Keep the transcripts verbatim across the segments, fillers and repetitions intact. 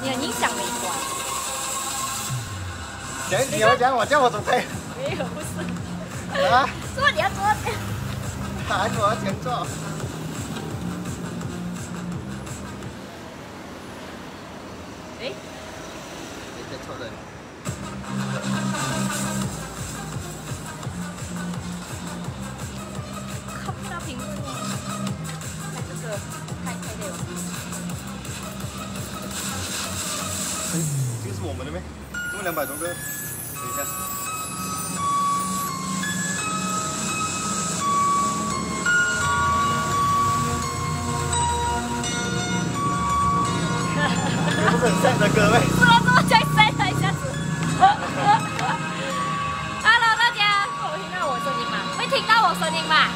你很影响美观。 讲你要讲我叫我准备。 没有，不是。 啊？ 说你要做。 喊我前座。 哎。 你在错人。 看不到屏幕。看这个，开开的有。 哎，这个是我们的咩？这么两百多个，等一下。不是很像的歌呗？ 是啊，这么再塞了一下子。Hello， 大家，有听到我声音吗？会听到我声音吗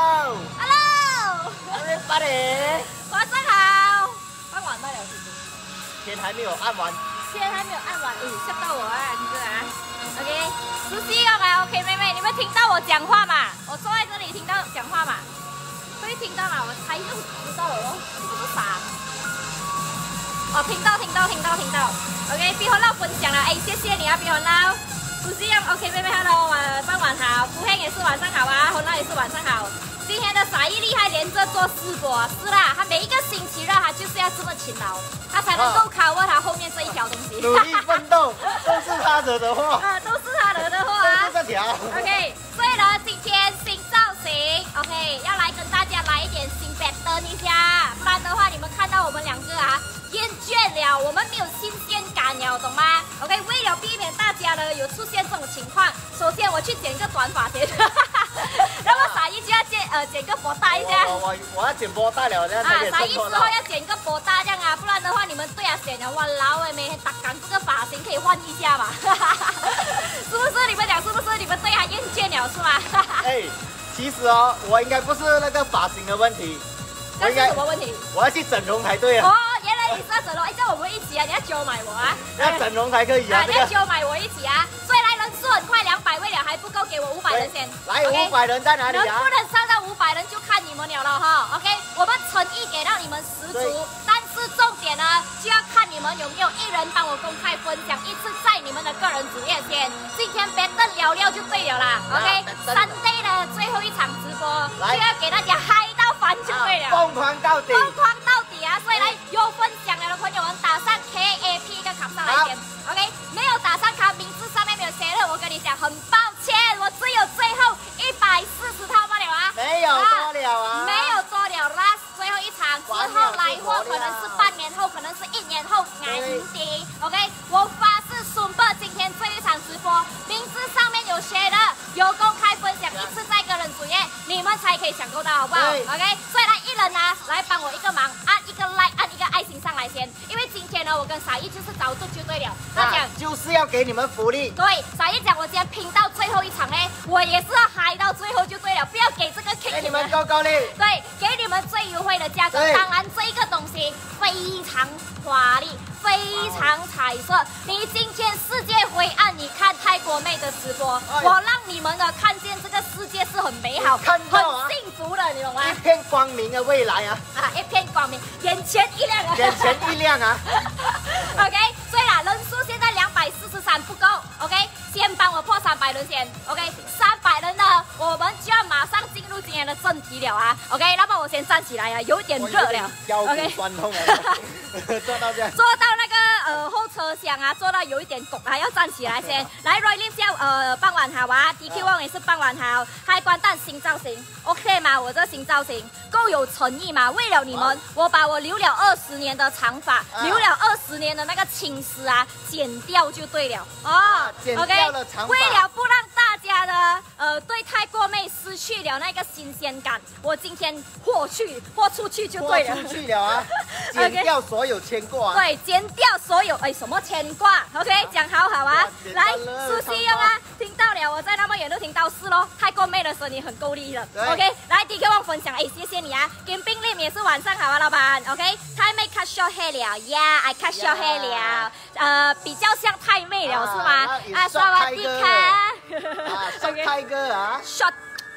？Hello。Hello。Everybody。 晚上好。傍晚到了是不是？ 天还没有按完。 天还没有按完，哎，吓到我啊，你这啊。OK， 熟悉用啊 ，OK， 妹妹，你们听到我讲话吗？我坐在这里听到讲话吗？会听到吗？我猜就知道了咯，是不是傻？哦，听到，听到，听到，听到。OK， 碧红佬分享了，哎，谢谢你啊，碧红佬。熟悉用 ，OK， 妹妹 ，Hello， 晚傍晚好，福黑也是晚上好啊，红佬也是晚上好。今天的傻一厉害，连着做四播，是啦，他每一个星期日他就是要这么勤劳，他才能够 cover 他后面这一条东西。 努力奋斗，都是他惹的祸。 啊，都是他惹的祸啊。 都是这条。 OK， 所以呢，今天新造型 ，OK， 要来跟大家来一点新版登一下，不然的话，你们看到我们两个啊。厌倦了，我们没有新鲜感了，懂吗 ？OK， 为了避免大家呢有出现这种情况，首先我去剪个短发先，然后傻一就要剪呃剪个波大一下。 我我我要剪波大了，这样才可以啊，傻一之后要剪个波大这样啊，不然的话你们对啊剪了，哇老哎，每天打刚这个发型可以换一下嘛，是不是？你们讲是不是？你们对他厌倦了是吗？ 哎，其实哦，我应该不是那个发型的问题， 那是什么问题？ 我要去整容才对啊。 哦，原来你是要整容，哎，这样我们一起啊，你要揪买我啊。 要整容才可以啊。 啊，你要揪买我一起啊。所以来人数很快，两百位了还不够，给我五百人先。 来，五百人在哪里啊？ 能不能上到五百人就看你们了了哈。OK， 我们诚意给到你们十足，但是重点呢就要看你们有没有一人帮我公开分享一次在你们的个人主页先。今天别瞪聊聊就对了啦。OK，Sunday 的最后一场直播就要给大家嗨到翻就对了， 疯狂到底， 疯狂到底啊！所以来有分享了的朋友们打上 K A P 一个卡上来先。OK， 没有打上卡，名字上面没有写的，我跟你讲，很抱歉，我只有最后一百四十套罢了啊， 没有多了啊， 没有多了啦，最后一场之后来货可能是半年后，可能是一年后，眼底 OK， 我发誓孙伯今天最后一场直播，名字上面有写的，有公开分享一次在个人主页，你们才可以享受到，好不好 ？OK， 所以来一人啊，来帮我一个忙，按一个 like， 按一个爱心上来先，因为今天呢，我跟傻一就是找对就对了。他讲就是要给你们福利。 对，傻一讲我今天拼到最后一场嘞，我也是要嗨到最后就对了，不要给这个 kick 给你们高高的。 对，给你们最优惠的价格。当然这一个东西非常华丽，非常彩色。你今天世界灰暗，你看泰国妹的直播，我让你们呢看见这个世界是很美好、很幸福的，你懂吗？ 一片光明的未来啊！ 啊，一片光明，眼前一亮啊！ 眼前一亮啊 ！OK， 所以啦，人数现在两百四十三不够 ，OK， 先帮我破三百人先 ，OK， 三百人呢，我们就要马上进入今天的正题了啊 ，OK， 那么我先站起来啊，有点热了 ，OK， 酸痛了，坐到这样， 坐到那个呃后车厢啊，坐到有一点拱啊，要站起来先。来 ，Roy Lim 叫呃傍晚好啊 ，D Q Wong 也是傍晚好，开关蛋新造型 ，OK 吗？我这新造型够有诚意吗？为了你们，我把我留了二十年的长发，留了二十年的那个青丝啊，剪掉就对了哦。 剪掉了长发。 为了不让大家呢，呃，对泰国妹失去了那个新鲜感，我今天豁去豁出去就对了。 豁出去了啊！剪掉所有牵挂。 对，剪掉所有哎什么牵挂 ，OK， 讲好好啊。来，熟悉用啊，听到了，我在那么远都听到是咯。泰国妹的声音很够力的 ，OK。来 ，D K 旺分享，哎，谢谢你啊。跟冰令也是晚上好啊，老板 ，OK。泰妹 cut short hair 了 ，Yeah，I cut short hair 了，呃，比较像泰妹了是吗？啊，刷完 D 卡。 啊，小泰哥啊 ，short。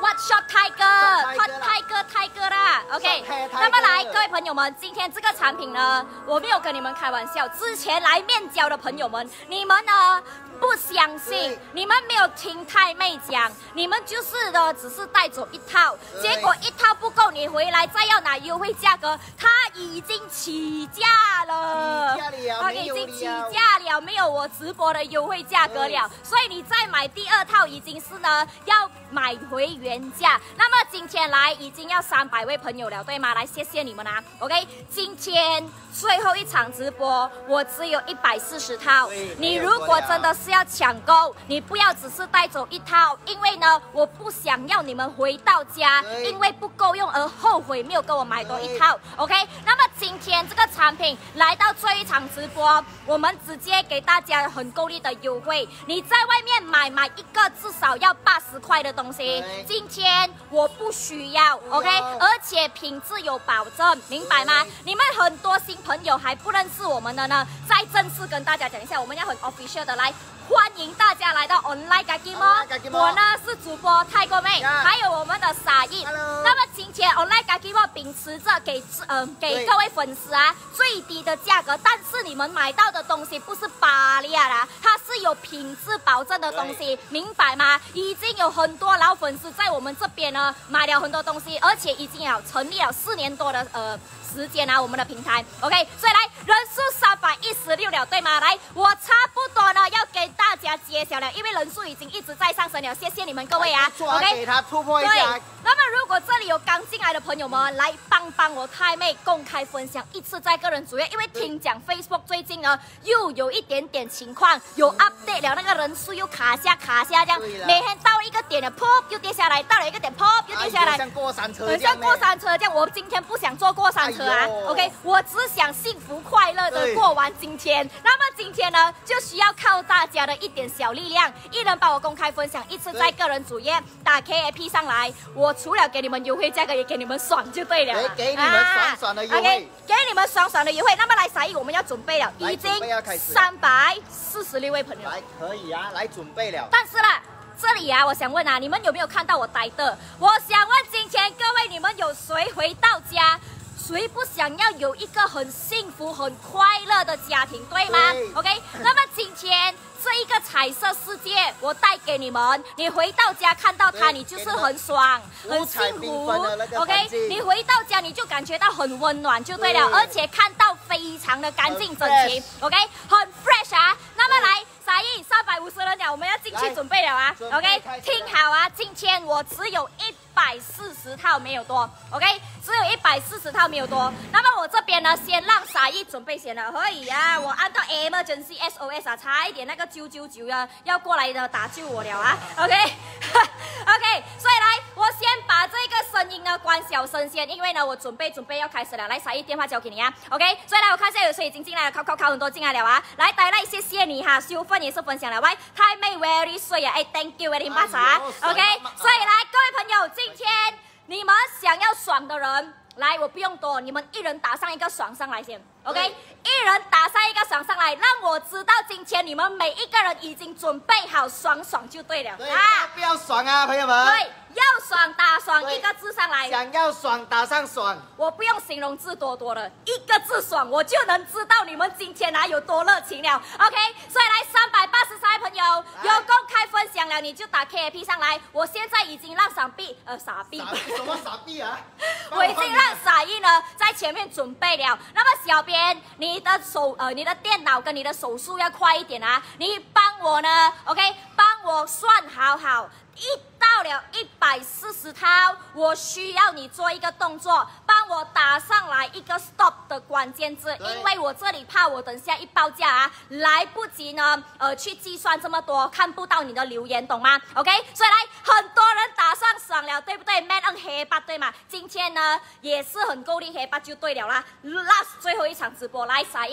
What shop 泰哥 ，Hot 泰哥泰哥啦 ，OK。那么来，各位朋友们，今天这个产品呢，我没有跟你们开玩笑。之前来面交的朋友们，你们呢不相信，你们没有听太妹讲，你们就是呢只是带走一套，结果一套不够，你回来再要拿优惠价格，它已经起价了，它已经起价了，没有我直播的优惠价格了，所以你再买第二套已经是呢要买回原价。那么今天来已经要三百位朋友了，对吗？来，谢谢你们啊 ，OK。今天最后一场直播，我只有一百四十套，你如果真的是要抢购，你不要只是带走一套，因为呢，我不想要你们回到家，因为不够用而后悔没有跟我买多一套 ，OK。那么今天这个产品来到最后一场直播，我们直接给大家很够力的优惠，你在外面买买一个至少要八十块的东西，今天我不需要 ，OK， 而且品质有保证，明白吗？你们很多新朋友还不认识我们的呢，再正式跟大家讲一下，我们要很 official 的来。欢迎大家来到 Online Gagimo， 我呢是主播泰国妹， yeah. 还有我们的傻义。那么今天 Online Gagimo 秉持着给呃给各位粉丝啊最低的价格，但是你们买到的东西不是巴利亚啦，它是有品质保证的东西，明白吗？已经有很多老粉丝在我们这边呢买了很多东西，而且已经有成立了四年多的呃。时间啊，我们的平台 ，OK， 所以来人数三百一十六了，对吗？来，我差不多呢要给大家揭晓了，因为人数已经一直在上升了，谢谢你们各位啊 ，OK， 给它突破一下。 对，那么如果这里有刚进来的朋友们，来帮帮我太妹公开分享一次在个人主页，因为听讲 Facebook 最近呢又有一点点情况，有 update 了，那个人数又卡下卡下这样，每天到一个点了 ，pop 又跌下来，到了一个点 pop 又跌下来， 像过山车， 很像过山车这样。我今天不想坐过山车。啊 ，OK， 我只想幸福快乐的过完今天。那么今天呢，就需要靠大家的一点小力量，一人帮我公开分享一次，在个人主页打 K A P 上来。我除了给你们优惠价格，也给你们爽就对了。 给你们爽爽的优惠、啊、，OK， 给你们爽爽的优惠。那么来，傻义，我们要准备了，已经三百四十六位朋友。 来，可以啊，来准备了。 但是啦。这里啊，我想问啊，你们有没有看到我呆的？我想问今天各位，你们有谁回到家？谁不想要有一个很幸福、很快乐的家庭，对吗 ？OK， 那么今天这一个彩色世界，我带给你们，你回到家看到它，你就是很爽、很幸福。OK， 你回到家你就感觉到很温暖，就对了，而且看到非常的干净整齐 ，OK， 很 fresh 啊。那么来。傻义，三百五十人了，我们要进去准备了啊 ！OK， 听好啊，今天我只有一百四十套，没有多 ，OK， 只有一百四十套没有多。那么我这边呢，先让傻义准备先了，可以啊，我按到 emergency S O S 啊，差一点那个九九九啊要过来的打救我了啊 ，OK，OK， 所以来，我先把这个声音呢关小声先，因为呢我准备准备要开始了，来，傻义电话交给你啊 ，OK， 所以来我看一下有谁已经进来了，靠靠靠很多进来了啊，来，带来谢谢你哈，修。也是分享了，喂，太妹 very 水啊，哎 ，thank you very much 啊 ，OK， 所以来各位朋友，今天你们想要爽的人，来，我不用多，你们一人打上一个爽上来先 ，OK， 一人打上一个爽上来，让我知道今天你们每一个人已经准备好爽爽就对了， 对啊，不要爽啊，朋友们， 对。要爽打爽一个字上来， 想要爽打上爽， 我不用形容字多多了，一个字爽，我就能知道你们今天啊有多热情了。OK， 所以来三百八十三位朋友有公开分享了，你就打 K A P 上来。我现在已经让傻逼呃傻逼什么傻逼啊？ 我已经让傻义呢在前面准备了。那么小编，你的手呃你的电脑跟你的手速要快一点啊，你帮我呢 ，OK， 帮我算好好。一到了一百四十套，我需要你做一个动作，帮我打上来一个 stop 的关键字，因为我这里怕我等下一报价啊，来不及呢，呃，去计算这么多，看不到你的留言，懂吗 ？OK， 所以来，很多人打上爽了，对不对 ？Man on 黑八对吗？今天呢也是很够力黑八就对了啦 ，last 最后一场直播来傻义。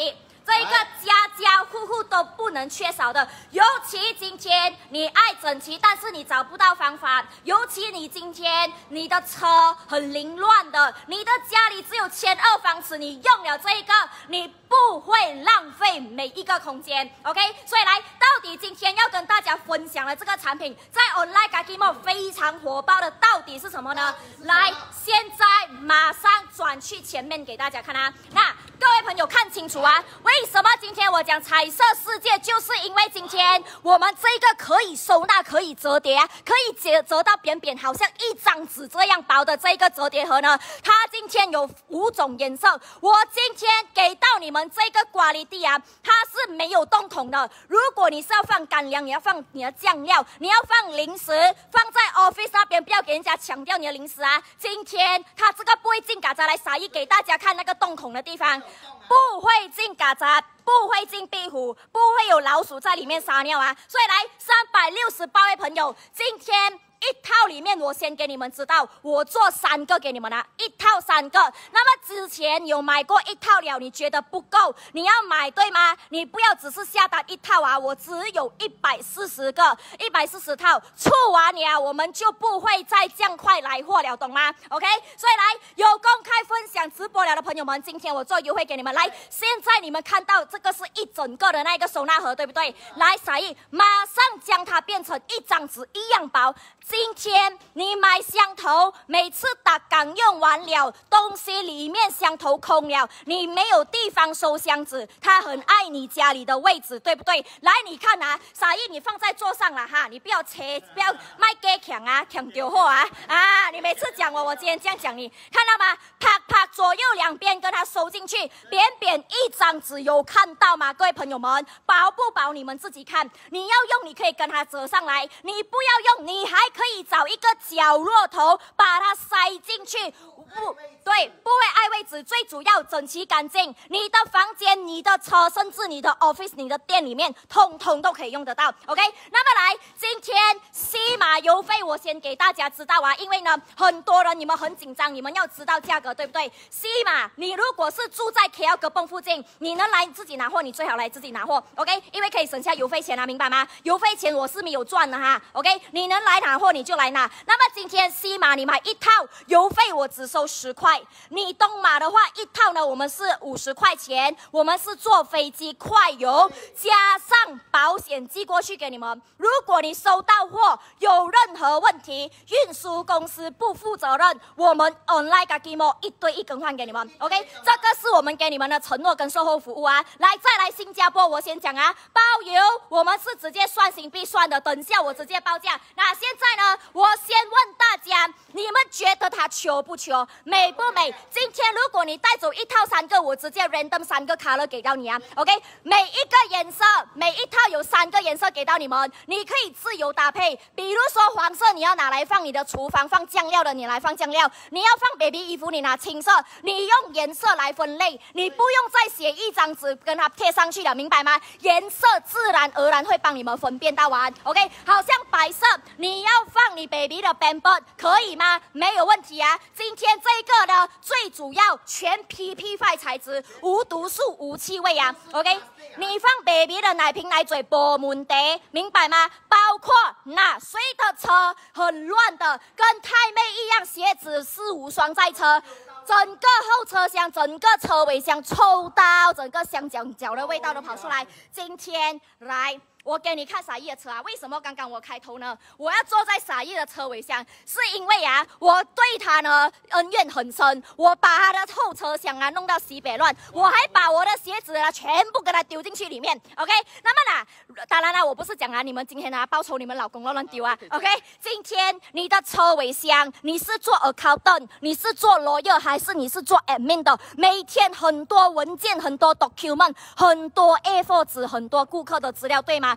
这一个家家户户都不能缺少的。尤其今天你爱整齐，但是你找不到方法；尤其你今天你的车很凌乱的，你的家里只有千二方尺，你用了这一个，你不会浪费每一个空间。OK， 所以来，到底今天要跟大家分享的这个产品，在 Online Gakimo 非常火爆的，到底是什么呢？来，现在马上转去前面给大家看啊。那各位朋友看清楚啊，为什么今天我讲彩色世界，就是因为今天我们这个可以收纳、可以折叠、可以折折到扁扁，好像一张纸这样薄的这个折叠盒呢，它今天有五种颜色。我今天给到你们这个瓜粒地啊，它是没有洞孔的。如果你是要放干粮，你要放你的酱料，你要放零食，放在 office 那边，不要给人家抢掉你的零食啊。今天它这个不会进旮旯，来撒一给大家看那个洞孔的地方。不会进旮旯，不会进壁虎，不会有老鼠在里面撒尿啊！所以来三百六十八位朋友，今天一套里面，我先给你们知道，我做三个给你们啊，一套三个。那么之前有买过一套了，你觉得不够，你要买对吗？你不要只是下单一套啊，我只有一百四十个，一百四十套，出完了我们就不会再这样快来货了，懂吗 ？OK， 所以来有公开分享直播了的朋友们，今天我做优惠给你们。来，现在你们看到这个是一整个的那个收纳盒，对不对？来，撒一马上将它变成一张纸一样薄。今天你买香头，每次打港用完了，东西里面香头空了，你没有地方收箱子，他很爱你家里的位置，对不对？来，你看啊，撒一你放在桌上了哈，你不要切，不要卖给抢啊，抢丢货啊啊！你每次讲我，我今天这样讲你，看到吗？啪啪，左右两边跟它收进去，扁扁一张纸，有看到吗？各位朋友们，薄不薄？你们自己看。你要用，你可以跟它折上来；你不要用，你还可以找一个角落头把它塞进去。不对，不会碍位置，最主要整齐干净。你的房间、你的车，甚至你的 office、你的店里面，通通都可以用得到。OK， 那么来，今天西马邮费我先给大家知道啊，因为呢，很多人你们很紧张，你们要知道价格，对不对？西马，你如果是住在 K L 格泵附近，你能来自己拿货，你最好来自己拿货。OK， 因为可以省下邮费钱啊，明白吗？邮费钱我是没有赚的哈。OK， 你能来拿货你就来拿。那么今天西马你买一套，邮费我只收十块。你东马的话，一套呢我们是五十块钱，我们是坐飞机快邮，加上保险寄过去给你们。如果你收到货有任何问题，运输公司不负责任，我们 Online Gakimo 一堆一更换给你们。OK， 这个是我们给你们的承诺跟售后服务啊。来，再来新加坡，我先讲啊，包邮我们是直接算新币算的，等下我直接报价。那现在呢，我先问大家，你们觉得它球不球，美不美？今天如果你带走一套三个，我直接 random 三个 color 给到你啊。OK， 每一个颜色，每一套有三个颜色给到你们，你可以自由搭配。比如说黄色，你要拿来放你的厨房放酱料的，你来放酱料；你要放 baby 衣服，你拿青色。你用颜色来分类，你不用再写一张纸跟它贴上去了，明白吗？颜色自然而然会帮你们分辨到完。OK， 好像白色，你要放你 baby 的 pamper 可以吗？没有问题啊。今天这个呢，最主要全 P P 五 材质，无毒素、无气味啊。OK， 你放 baby 的奶瓶、奶嘴、薄门的，明白吗？包括那谁的车很乱的，跟太妹一样，鞋子四五双在车。整个后车厢、整个车尾箱臭到整个香蕉脚的味道都跑出来。今天来，我给你看傻义的车啊！为什么刚刚我开头呢？我要坐在傻义的车尾箱，是因为啊，我对他呢恩怨很深。我把他的后车厢啊弄到西北乱，我还把我的鞋子啊全部给他丢进去里面。OK， 那么呢，当然了，我不是讲啊，你们今天啊报仇你们老公乱乱丢啊。OK， 今天你的车尾箱，你是做 accountant， 你是做 lawyer 还是你是做 admin 的？每天很多文件，很多 document， 很多 A 四 纸，很多顾客的资料，对吗？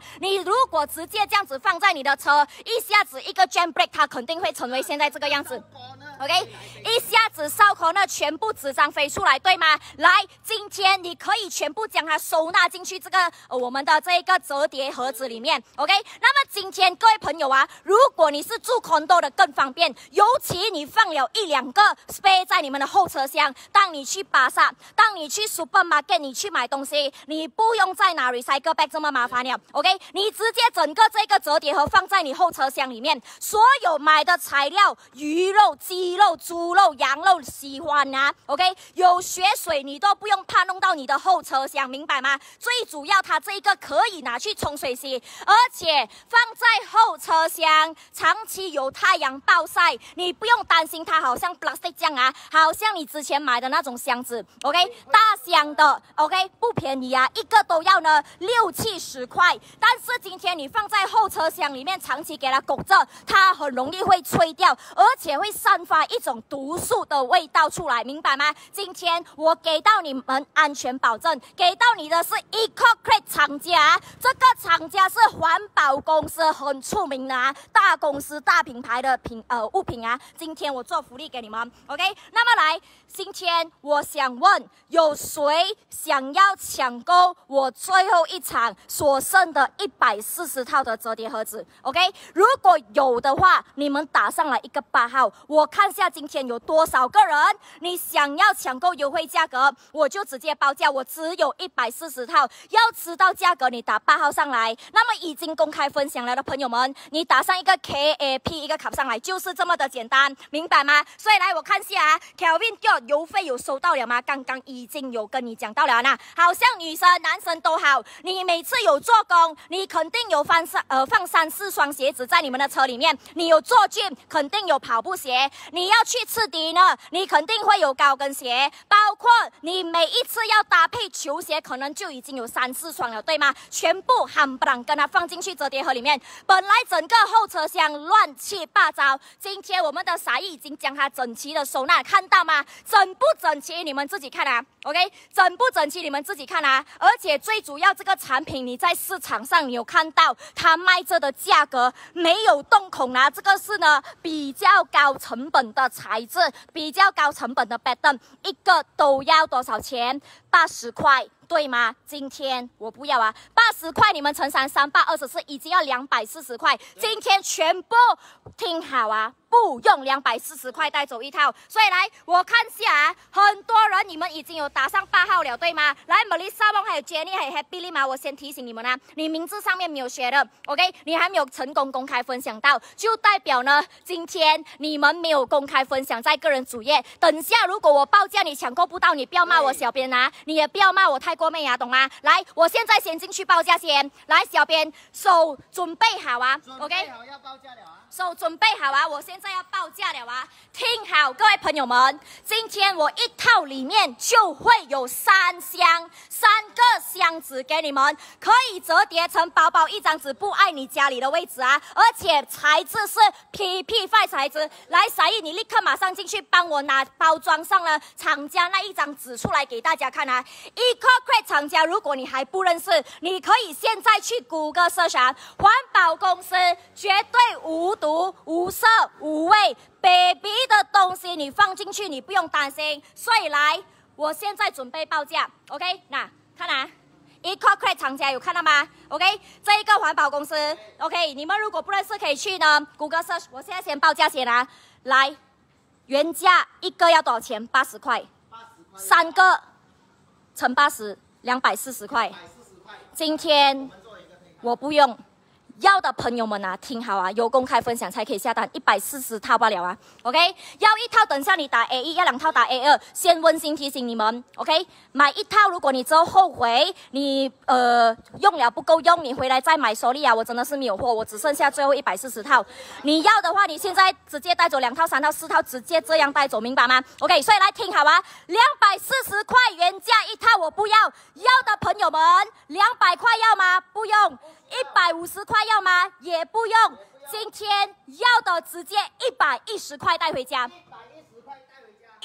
你如果直接这样子放在你的车，一下子一个 jam brake， 它肯定会成为现在这个样子。OK， 一下子烧烤呢，全部纸张飞出来，对吗？来，今天你可以全部将它收纳进去这个、呃、我们的这一个折叠盒子里面。OK， 那么今天各位朋友啊，如果你是住 condo 的更方便，尤其你放了一两个 spare 在你们的后车厢，当你去巴萨，当你去 supermarket， 你去买东西，你不用再拿 recycle bag 这么麻烦了。OK， 你直接整个这个折叠盒放在你后车厢里面，所有买的材料，鱼肉、鸡肉、猪肉、羊肉，喜欢啊 ，OK， 有血水你都不用怕弄到你的后车厢，明白吗？最主要它这个可以拿去冲水洗，而且放在后车厢，长期有太阳暴晒，你不用担心它好像 plastic 这样啊，好像你之前买的那种箱子 ，OK， 大箱的 ，OK， 不便宜啊，一个都要呢六七十块，但是今天你放在后车厢里面，长期给它裹着，它很容易会吹掉，而且会散发一种毒素的味道出来，明白吗？今天我给到你们安全保证，给到你的是 EcoCrate 厂家，这个厂家是环保公司，很出名的啊，大公司大品牌的品呃物品啊。今天我做福利给你们 ，OK？ 那么来，今天我想问，有谁想要抢购我最后一场所剩的一百四十套的折叠盒子 ？OK？ 如果有的话，你们打上来一个八号，我看下今天有多少个人，你想要抢购优惠价格，我就直接报价，我只有一百四十套。要知道价格，你打八号上来。那么已经公开分享了的朋友们，你打上一个 K A P 一个卡上来，就是这么的简单，明白吗？所以来我看下啊 ，Kelvin 叫邮费有收到了吗？刚刚已经有跟你讲到了呢，好像女生男生都好，你每次有做工，你肯定有放三呃放三四双鞋子在你们的车里面，你有做 gym， 肯定有跑步鞋，你要去吃 dinner， 你肯定会有高跟鞋，包括你每一次要搭配球鞋，可能就已经有三四双了，对吗？全部冚唪唥跟它放进去折叠盒里面，本来整个后车厢乱七八糟，今天我们的傻义已经将它整齐的收纳，看到吗？整不整齐你们自己看啊 ，OK？ 整不整齐你们自己看啊，而且最主要这个产品你在市场上你有看到它卖着的价格没有洞孔啊，这个是呢比较高成本的材质，比较高成本的 pattern， 一个都要多少钱？八十块。对吗？今天我不要啊，八十块你们乘三三八二十四，已经要两百四十块。今天全部听好啊，不用两百四十块带走一套。所以来我看下啊，很多人你们已经有打上八号了，对吗？来 Melissa 梦还有 Jenny 还有 Happy 丽吗？我先提醒你们啊，你名字上面没有写的 ，OK？ 你还没有成功公开分享到，就代表呢，今天你们没有公开分享在个人主页。等下如果我报价你抢购不到，你不要骂我小编啊，你也不要骂我太过妹啊，懂吗？来，我现在先进去报价先。来，小编手准备好啊 ，OK？ 好要报价了啊！ 手准备好啊，我现在要报价了啊！听好，各位朋友们，今天我一套里面就会有三箱，三个箱子给你们，可以折叠成薄薄一张纸，不碍你家里的位置啊！而且材质是 P P 五 材质。来，傻义，你立刻马上进去帮我拿包装上了厂家那一张纸出来给大家看啊 ！EcoCrate 厂家，如果你还不认识，你可以现在去谷歌搜寻环保公司，绝对无毒、无色、无味 ，baby 的东西你放进去，你不用担心。所以来，我现在准备报价 ，OK？ 那看啊 ，EcoCrate 厂家有看到吗 ？OK？ 这一个环保公司 ，OK？ 你们如果不认识，可以去呢谷歌 search。我现在先报价先啊，来，原价一个要多少钱？八十块，三个乘八十，两百四十块。今天我不用。要的朋友们啊，听好啊，有公开分享才可以下单，一百四十套罢了啊 ，OK？ 要一套，等下你打 A 一，要两套打 A 二。先温馨提醒你们 ，OK？ 买一套，如果你之后后悔，你呃用了不够用，你回来再买手里啊，我真的是没有货，我只剩下最后一百四十套。你要的话，你现在直接带走两套、三套、四套，直接这样带走，明白吗 ？OK？ 所以来听好啊，两百四十块原价一套，我不要。要的朋友们，两百块要吗？不用。一百五十块要吗？也不用。今天要的直接一百一十块带回家。一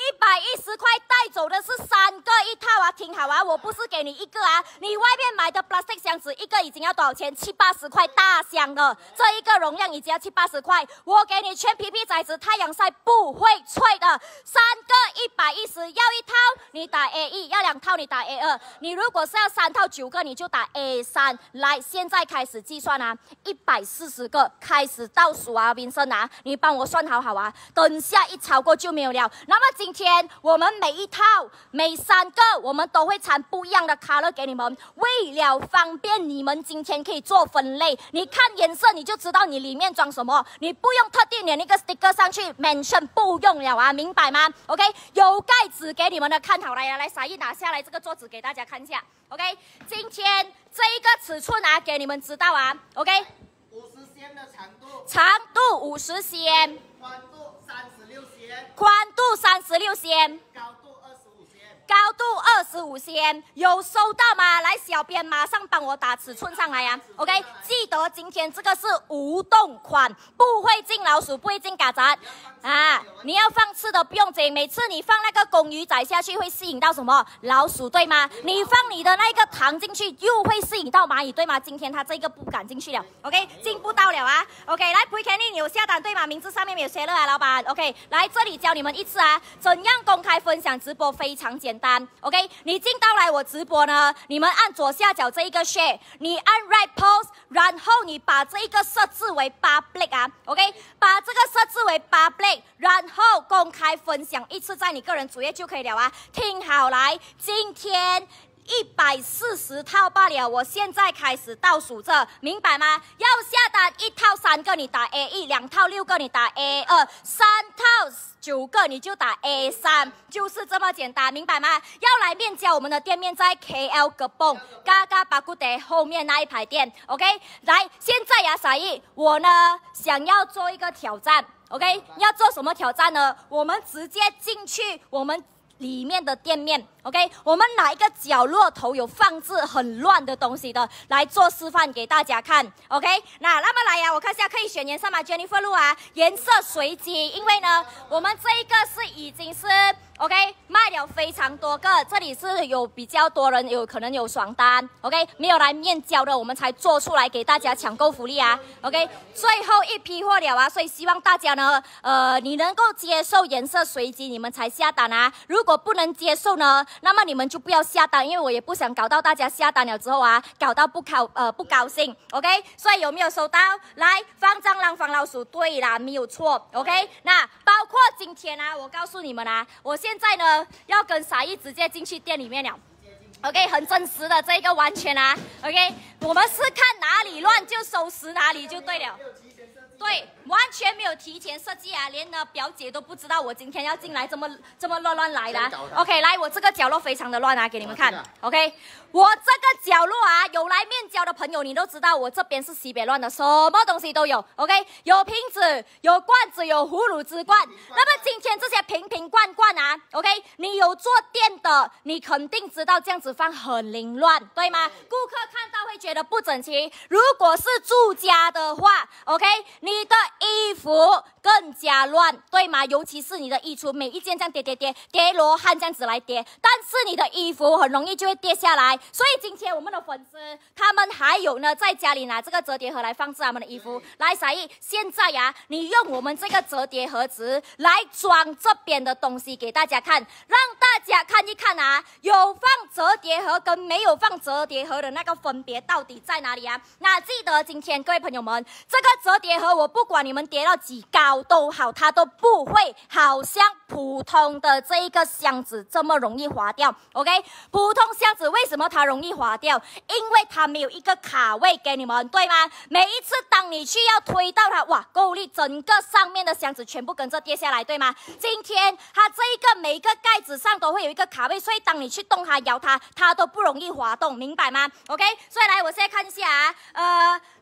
一百一十块带走的是三个一套啊，听好啊，我不是给你一个啊，你外面买的 plastic 箱子一个已经要多少钱？七八十块大箱的，这一个容量已经要七八十块，我给你全 P P 材质，太阳晒不会脆的，三个一百一十，要一套你打 A 一，要两套你打 A 二，你如果是要三套九个你就打 A 三，来，现在开始计算啊，一百四十个开始倒数啊，宾生啊，你帮我算好好啊，等下一超过就没有了。那么今天我们每一套每三个我们都会掺不一样的 color 给你们，为了方便你们今天可以做分类，你看颜色你就知道你里面装什么，你不用特地粘一个 sticker 上去 mention， 不用了啊，明白吗 ？OK， 有盖子给你们的，看好来啊，来撒一拿下来这个桌子给大家看一下 ，OK， 今天这一个尺寸啊，给你们知道啊 ，OK， 五十 cm 的长度， 长度五十 cm， 宽度三十六 cm， 宽度三十六 cm， 高度二十五 cm。 高度二十五 cm， 有收到吗？来，小编马上帮我打尺寸上来呀、啊。OK， 记得今天这个是无洞款，不会进老鼠，不会进曱甴啊。你要放刺的不用紧，每次你放那个公鱼仔下去会吸引到什么老鼠，对吗？你放你的那个糖进去又会吸引到蚂蚁，对吗？今天它这个不敢进去了 ，OK， 进不到了啊。OK， 来 ，Pre Kenny 你有下单对吗？名字上面没有写了啊，老板。OK， 来这里教你们一次啊，怎样公开分享直播非常简单。OK， 你进到来我直播呢，你们按左下角这一个 share， 你按 right post， 然后你把这一个设置为 public 啊 ，OK， 把这个设置为 public， 然后公开分享一次在你个人主页就可以了啊。听好来，今天一百四十套罢了，我现在开始倒数着，明白吗？要下单一套三个你打 A 一，两套六个你打 A 二，三套九个你就打 A 三，就是这么简单，明白吗？要来面交，我们的店面在 K L 格蹦嘎嘎巴古德后面那一排店 ，OK？ 来，现在呀，傻义，我呢想要做一个挑战 ，OK？ 要做什么挑战呢？我们直接进去我们里面的店面 ，OK， 我们哪一个角落头有放置很乱的东西的，来做示范给大家看 ，OK， 那那么来呀、啊，我看一下可以选颜色吗 ？Jennifer Lu 啊，颜色随机，因为呢，我们这一个是已经是 OK 卖了非常多个，这里是有比较多人有可能有爽单 ，OK， 没有来面交的，我们才做出来给大家抢购福利啊 ，OK， 最后一批货了啊，所以希望大家呢，呃，你能够接受颜色随机，你们才下单啊，如果不能接受呢，那么你们就不要下单，因为我也不想搞到大家下单了之后啊，搞到不高呃不高兴 ，OK？ 所以有没有收到？来，放蟑螂防老鼠，对啦，没有错 ，OK？ 那包括今天啊，我告诉你们啊，我现在呢要跟傻义直接进去店里面了。OK， 很真实的这个完全啊 ，OK， 我们是看哪里乱就收拾哪里就对了。对，完全没有提前设计啊，连呢表姐都不知道我今天要进来这么这么乱乱来的、啊。OK， 来，我这个角落非常的乱啊，给你们看。OK， 我这个角落啊，有来面交的朋友，你都知道我这边是西北乱的，什么东西都有。OK， 有瓶子，有罐子，有葫芦汁罐。那么今天这些瓶瓶罐罐啊 ，OK， 你有做店的，你肯定知道这样子放很凌乱，对吗？顾客看到会觉得不整齐。如果是住家的话 ，OK。你的衣服更加乱，对吗？尤其是你的衣橱，每一件这样叠叠叠叠罗汉这样子来叠，但是你的衣服很容易就会跌下来。所以今天我们的粉丝他们还有呢，在家里拿这个折叠盒来放置他们的衣服。来，傻义，现在呀、啊，你用我们这个折叠盒子来装这边的东西给大家看，让大家看一看啊，有放折叠盒跟没有放折叠盒的那个分别到底在哪里啊？那记得今天各位朋友们，这个折叠盒我不管你们叠到几高都好，它都不会好像普通的这一个箱子这么容易滑掉 ，OK？ 普通箱子为什么它容易滑掉？因为它没有一个卡位给你们，对吗？每一次当你去要推到它，哇，够力，整个上面的箱子全部跟着跌下来，对吗？今天它这一个每一个盖子上都会有一个卡位，所以当你去动它、摇它，它都不容易滑动，明白吗 ？OK？ 所以来，我现在看一下啊，呃。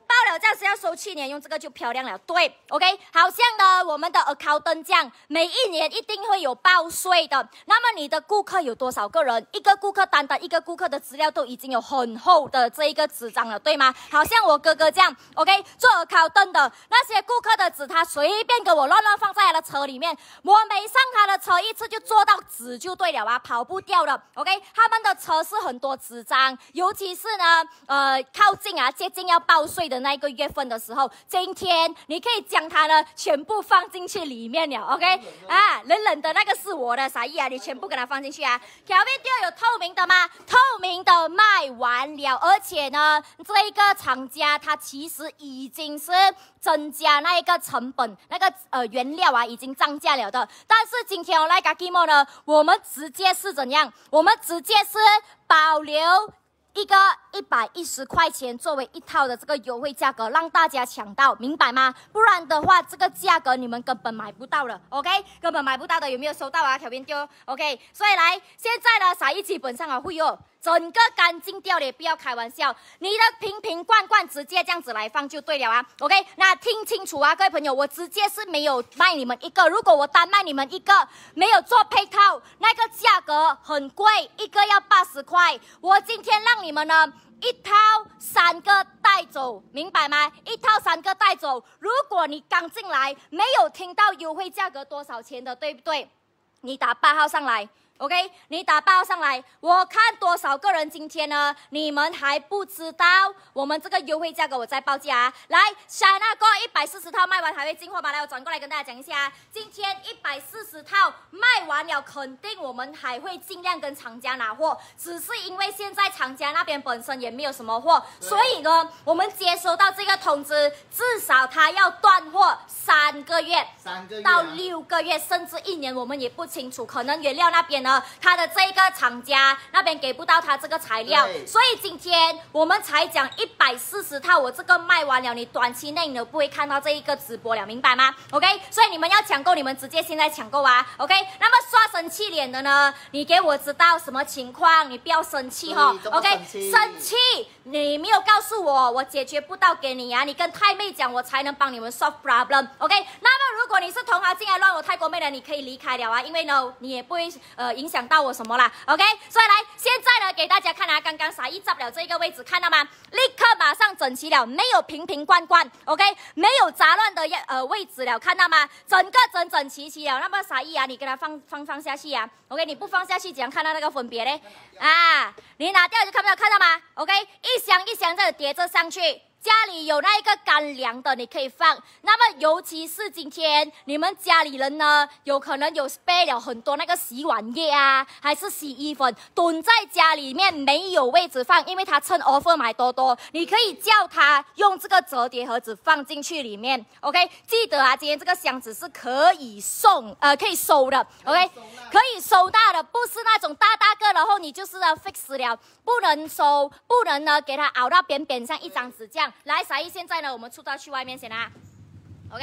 报了账是要收去年，用这个就漂亮了。对 ，OK， 好像呢，我们的 accountant 这样，每一年一定会有报税的。那么你的顾客有多少个人？一个顾客单单一个顾客的资料都已经有很厚的这一个纸张了，对吗？好像我哥哥这样 ，OK， 做 accountant 的那些顾客的纸，他随便给我乱乱放在他的车里面，我每上他的车一次就做到纸就对了啊，跑不掉的。OK， 他们的车是很多纸张，尤其是呢，呃，靠近啊接近要报税的那一个月份的时候，今天你可以将它呢全部放进去里面了 ，OK？ 啊，冷冷的那个是我的，啥意啊？你全部给它放进去啊。Kelvin Deal 有透明的吗？透明的卖完了，而且呢，这一个厂家它其实已经是增加那一个成本，那个呃原料啊已经涨价了的。但是今天我来给 Gimo 呢，我们直接是怎样？我们直接是保留一个一百一十块钱作为一套的这个优惠价格，让大家抢到，明白吗？不然的话，这个价格你们根本买不到了 ，OK？ 根本买不到的，有没有收到啊？小编丢 ，OK？ 所以来，现在呢，撒一基本上啊会有整个干净掉了，不要开玩笑，你的瓶瓶罐罐直接这样子来放就对了啊 ，OK？ 那听清楚啊，各位朋友，我直接是没有卖你们一个，如果我单卖你们一个，没有做配套，那个价格很贵，一个要八十块，我今天让你们呢。一套三个带走，明白吗？一套三个带走。如果你刚进来没有听到优惠价格多少钱的，对不对？你打八号上来。OK， 你打八号上来，我看多少个人今天呢？你们还不知道我们这个优惠价格，我再报价啊！来，莎那个一百四十套卖完还会进货吗？来，我转过来跟大家讲一下，今天一百四十套卖完了，肯定我们还会尽量跟厂家拿货，只是因为现在厂家那边本身也没有什么货，所以呢，我们接收到这个通知，至少他要断货三个月， 三个月、啊、 到六个月，甚至一年，我们也不清楚，可能原料那边。他的这个厂家那边给不到他这个材料，所以今天我们才讲一百四十套，我这个卖完了，你短期内你都不会看到这一个直播了，明白吗 ？OK， 所以你们要抢购，你们直接现在抢购啊 ！OK， 那么刷生气脸的呢，你给我知道什么情况，你不要生气哈 ！OK， 生气你没有告诉我，我解决不到给你啊！你跟太妹讲，我才能帮你们 solve problem。OK， 那么如果你是同行进来乱我泰国妹的，你可以离开了啊，因为呢你也不会呃。影响到我什么啦 ？OK， 所以来现在呢，给大家看啊，刚刚傻一zap了这个位置，看到吗？立刻马上整齐了，没有瓶瓶罐罐 ，OK， 没有杂乱的呃位置了，看到吗？整个整整齐齐了。那么傻一啊，你给它放放放下去啊 ，OK， 你不放下去，怎样看到那个分别呢？啊，你拿掉就看不到，看到吗 ？OK， 一箱一箱的叠着上去。家里有那一个干粮的，你可以放。那么，尤其是今天你们家里人呢，有可能有 spare 了很多那个洗碗液啊，还是洗衣粉，囤在家里面没有位置放，因为他趁 offer 买多多，你可以叫他用这个折叠盒子放进去里面。OK， 记得啊，今天这个箱子是可以送，呃，可以收的。OK， 可以收到的，不是那种大大个，然后你就是呢 fix 了，不能收，不能呢给它熬到扁扁像一张纸这样。来，傻一，现在呢，我们出到去外面先啊 ，OK。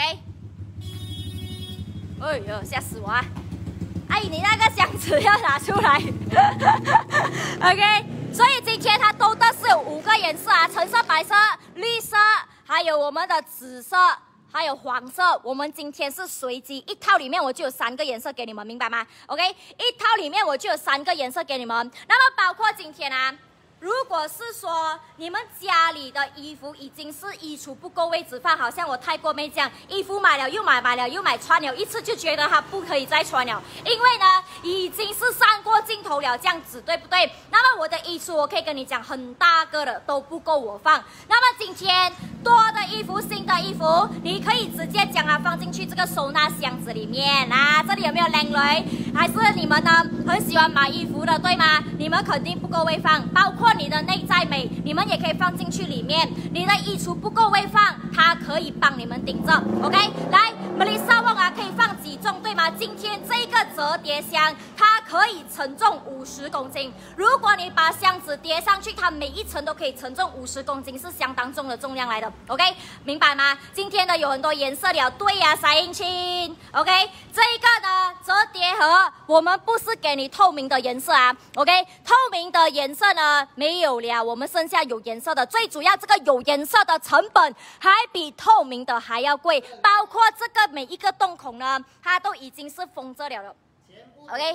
哎呦，吓死我啊！阿姨，你那个箱子要拿出来，OK。所以今天它都的是有五个颜色啊，橙色、白色、绿色，还有我们的紫色。还有黄色，我们今天是随机一套里面我就有三个颜色给你们，明白吗 ？OK， 一套里面我就有三个颜色给你们。那么包括今天啊，如果是说你们家里的衣服已经是衣橱不够位置放，好像我泰国妹这样，衣服买了又买，买了又买，穿了一次就觉得它不可以再穿了，因为呢已经是上过镜头了，这样子对不对？那么我的衣橱我可以跟你讲，很大个的都不够我放。那么今天多的衣服、新的衣服，你可以直接将它放进去这个收纳箱子里面啊。这里有没有靓女？还是你们呢很喜欢买衣服的，对吗？你们肯定不够位放，包括你的内在美，你们也可以放进去里面。你的衣橱不够位放，它可以帮你们顶着 ，OK？ 来 ，Melissa Wong 啊，可以放几重，对吗？今天这个折叠箱，它可以承重五十公斤。如果你把箱子叠上去，它每一层都可以承重五十公斤，是相当重的重量来的。OK， 明白吗？今天的有很多颜色了，对呀、啊，塞进去 OK， 这个呢折叠盒果我们不是给你透明的颜色啊 ，OK， 透明的颜色呢没有了，我们剩下有颜色的，最主要这个有颜色的成本还比透明的还要贵，包括这个每一个洞孔呢，它都已经是封着了的。OK，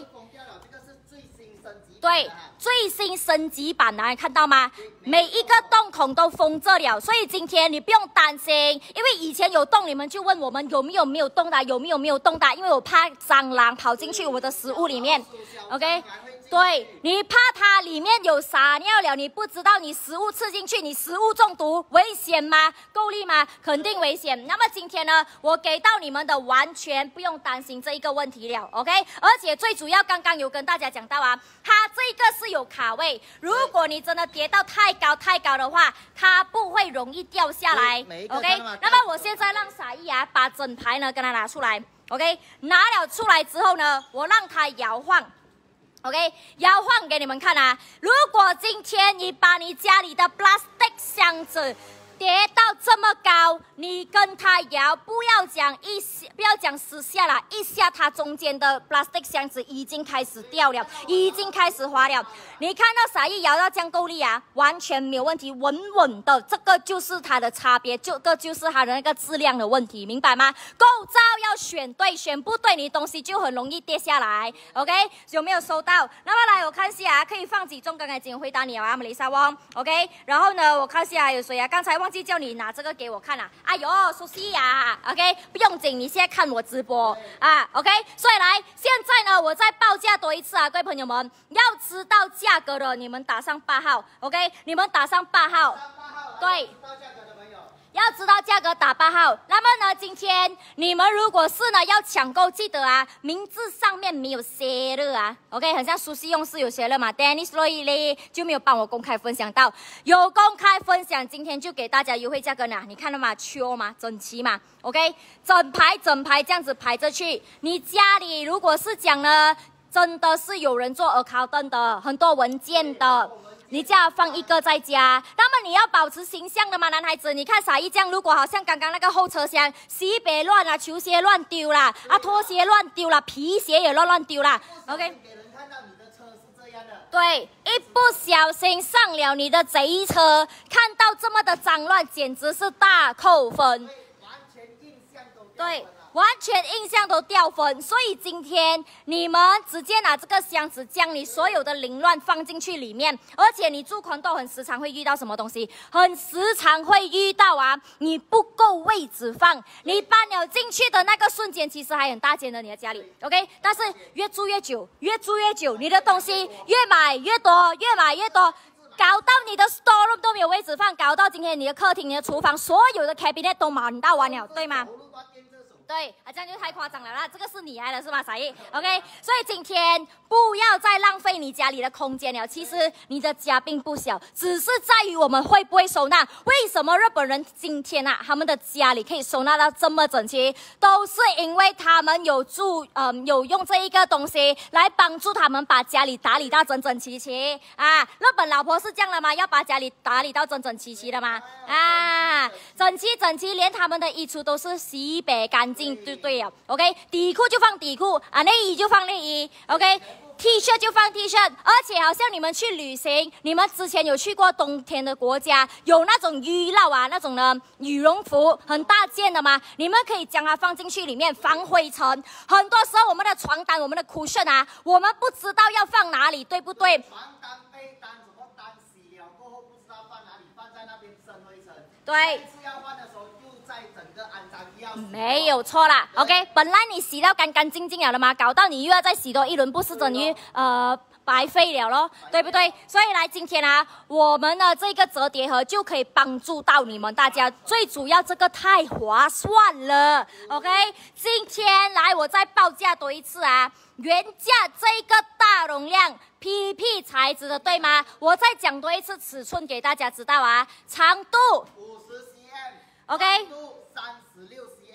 对，最新升级版的，看到吗？每一个洞孔都封着了，所以今天你不用担心，因为以前有洞，你们就问我们有没有没有洞的，有没有没有洞的，因为我怕蟑螂跑进去我们的食物里面 ，OK。对，你怕它里面有撒尿了，你不知道你食物吃进去，你食物中毒，危险吗？够力吗？肯定危险。那么今天呢，我给到你们的完全不用担心这一个问题了 ，OK？ 而且最主要，刚刚有跟大家讲到啊，它这个是有卡位，如果你真的跌到太高太高的话，它不会容易掉下来 ，OK？ 那么我现在让傻义啊把整排呢跟它拿出来 ，OK？ 拿了出来之后呢，我让它摇晃。OK， 摇晃给你们看啊！如果今天你把你家里的 plastic 箱子叠到这么高，你跟它摇，不要讲一下，不要讲十下了，一下它中间的 plastic 箱子已经开始掉了，已经开始滑了。你看到傻一摇到这样够力啊，完全没有问题，稳稳的，这个就是它的差别，这个就是它的那个质量的问题，明白吗？构造要选对，选不对，你东西就很容易跌下来。OK， 有没有收到？那么来我看下啊，可以放几种？刚才已经回答你了啊，梅丽莎翁。OK， 然后呢，我看下有谁啊？刚才忘记叫你拿这个给我看了、啊。哎呦，熟悉呀 ！OK， 不用紧，你现在看我直播啊。OK， 所以来，现在呢，我再报价多一次啊，各位朋友们，要知道价格的，你们打上八号 ，OK， 你们打上八号，对。要知道价格打八号，那么呢，今天你们如果是呢要抢购，记得啊，名字上面没有写了啊 ，OK， 很像熟悉用是有写了嘛 ，Dennis Roy 就没有帮我公开分享到，有公开分享，今天就给大家优惠价格呢，你看到吗？秋嘛，整齐嘛 ，OK， 整排整排这样子排着去，你家里如果是讲呢，真的是有人做 accountant 的，很多文件的。你就要放一个在家，那么你要保持形象的嘛，男孩子。你看傻一这样，如果好像刚刚那个后车厢，西北乱啦，球鞋乱丢啦，啊拖鞋乱丢啦，皮鞋也乱乱丢啦。OK。 给人看到你的车是这样的。 对，一不小心上了你的贼车，看到这么的脏乱，简直是大扣分。 完全印象都对。完全印象都掉分，所以今天你们直接拿这个箱子将你所有的凌乱放进去里面，而且你住condo很时常会遇到什么东西？很时常会遇到啊，你不够位置放，你搬了进去的那个瞬间，其实还很大间的你的家里 ，OK？ 但是越住越久，越住越久，你的东西越买越多，越买越多。搞到你的 store room 都没有位置放，搞到今天你的客厅、你的厨房所有的 cabinet 都满到完了，对吗？对，啊，这样就太夸张了啦！这个是你来的是吧，傻义 ？OK， 所以今天不要再浪费你家里的空间了。其实你的家并不小，只是在于我们会不会收纳。为什么日本人今天啊，他们的家里可以收纳到这么整齐，都是因为他们有住，嗯，有用这一个东西来帮助他们把家里打理到整整齐齐啊。日本老婆是这样的吗？要把家里打理到整整齐齐的吗？啊，整齐整齐，连他们的衣橱都是洗白干净。对对呀 ，OK， 底裤就放底裤啊，内衣就放内衣 ，OK，T 恤就放 T 恤，而且好像你们去旅行，你们之前有去过冬天的国家，有那种浴帽啊，那种呢羽绒服很大件的吗？你们可以将它放进去里面防灰尘。很多时候我们的床单、我们的 cushion 啊，我们不知道要放哪里，对不对？ 床单、被单什么单洗了过后不知道放哪里，放在那边生灰尘。 对。 次要换的时候又在整个肮脏要死。 没有错啦 ，OK， 本来你洗到干干净净了的嘛，搞到你又要再洗多一轮，不是等于呃白费了咯，对不对？所以来今天啊，我们的这个折叠盒就可以帮助到你们大家。最主要这个太划算了 ，OK， 今天来我再报价多一次啊，原价这个大容量 P P 材质的，对吗？我再讲多一次尺寸给大家知道啊，长度五十 cm， OK， 长度三十六 cm。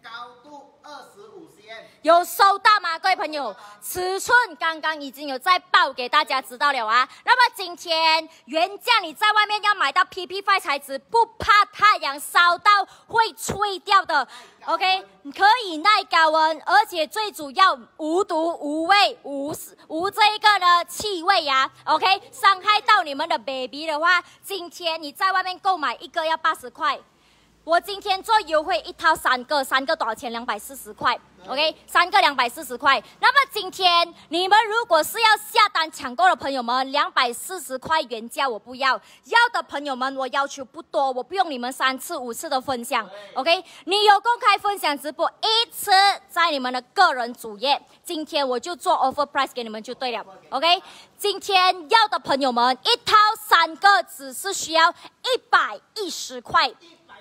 高度二十五 cm。 有收到吗，各位朋友？尺寸刚刚已经有在报给大家知道了啊。那么今天原价你在外面要买到 P P 五 材质，不怕太阳烧到会脆掉的。OK， 可以耐高温，而且最主要无毒无味无无这一个呢气味呀、啊。OK， 伤害到你们的 baby 的话，今天你在外面购买一个要八十块。我今天做优惠，一套三个，三个多少钱？两百四十块。OK， 三个两百四十块。那么今天你们如果是要下单抢购的朋友们，两百四十块原价我不要，要的朋友们我要求不多，我不用你们三次五次的分享。OK， 你有公开分享直播一次在你们的个人主页，今天我就做 offer price 给你们就对了。OK， 今天要的朋友们，一套三个只是需要一百一十块。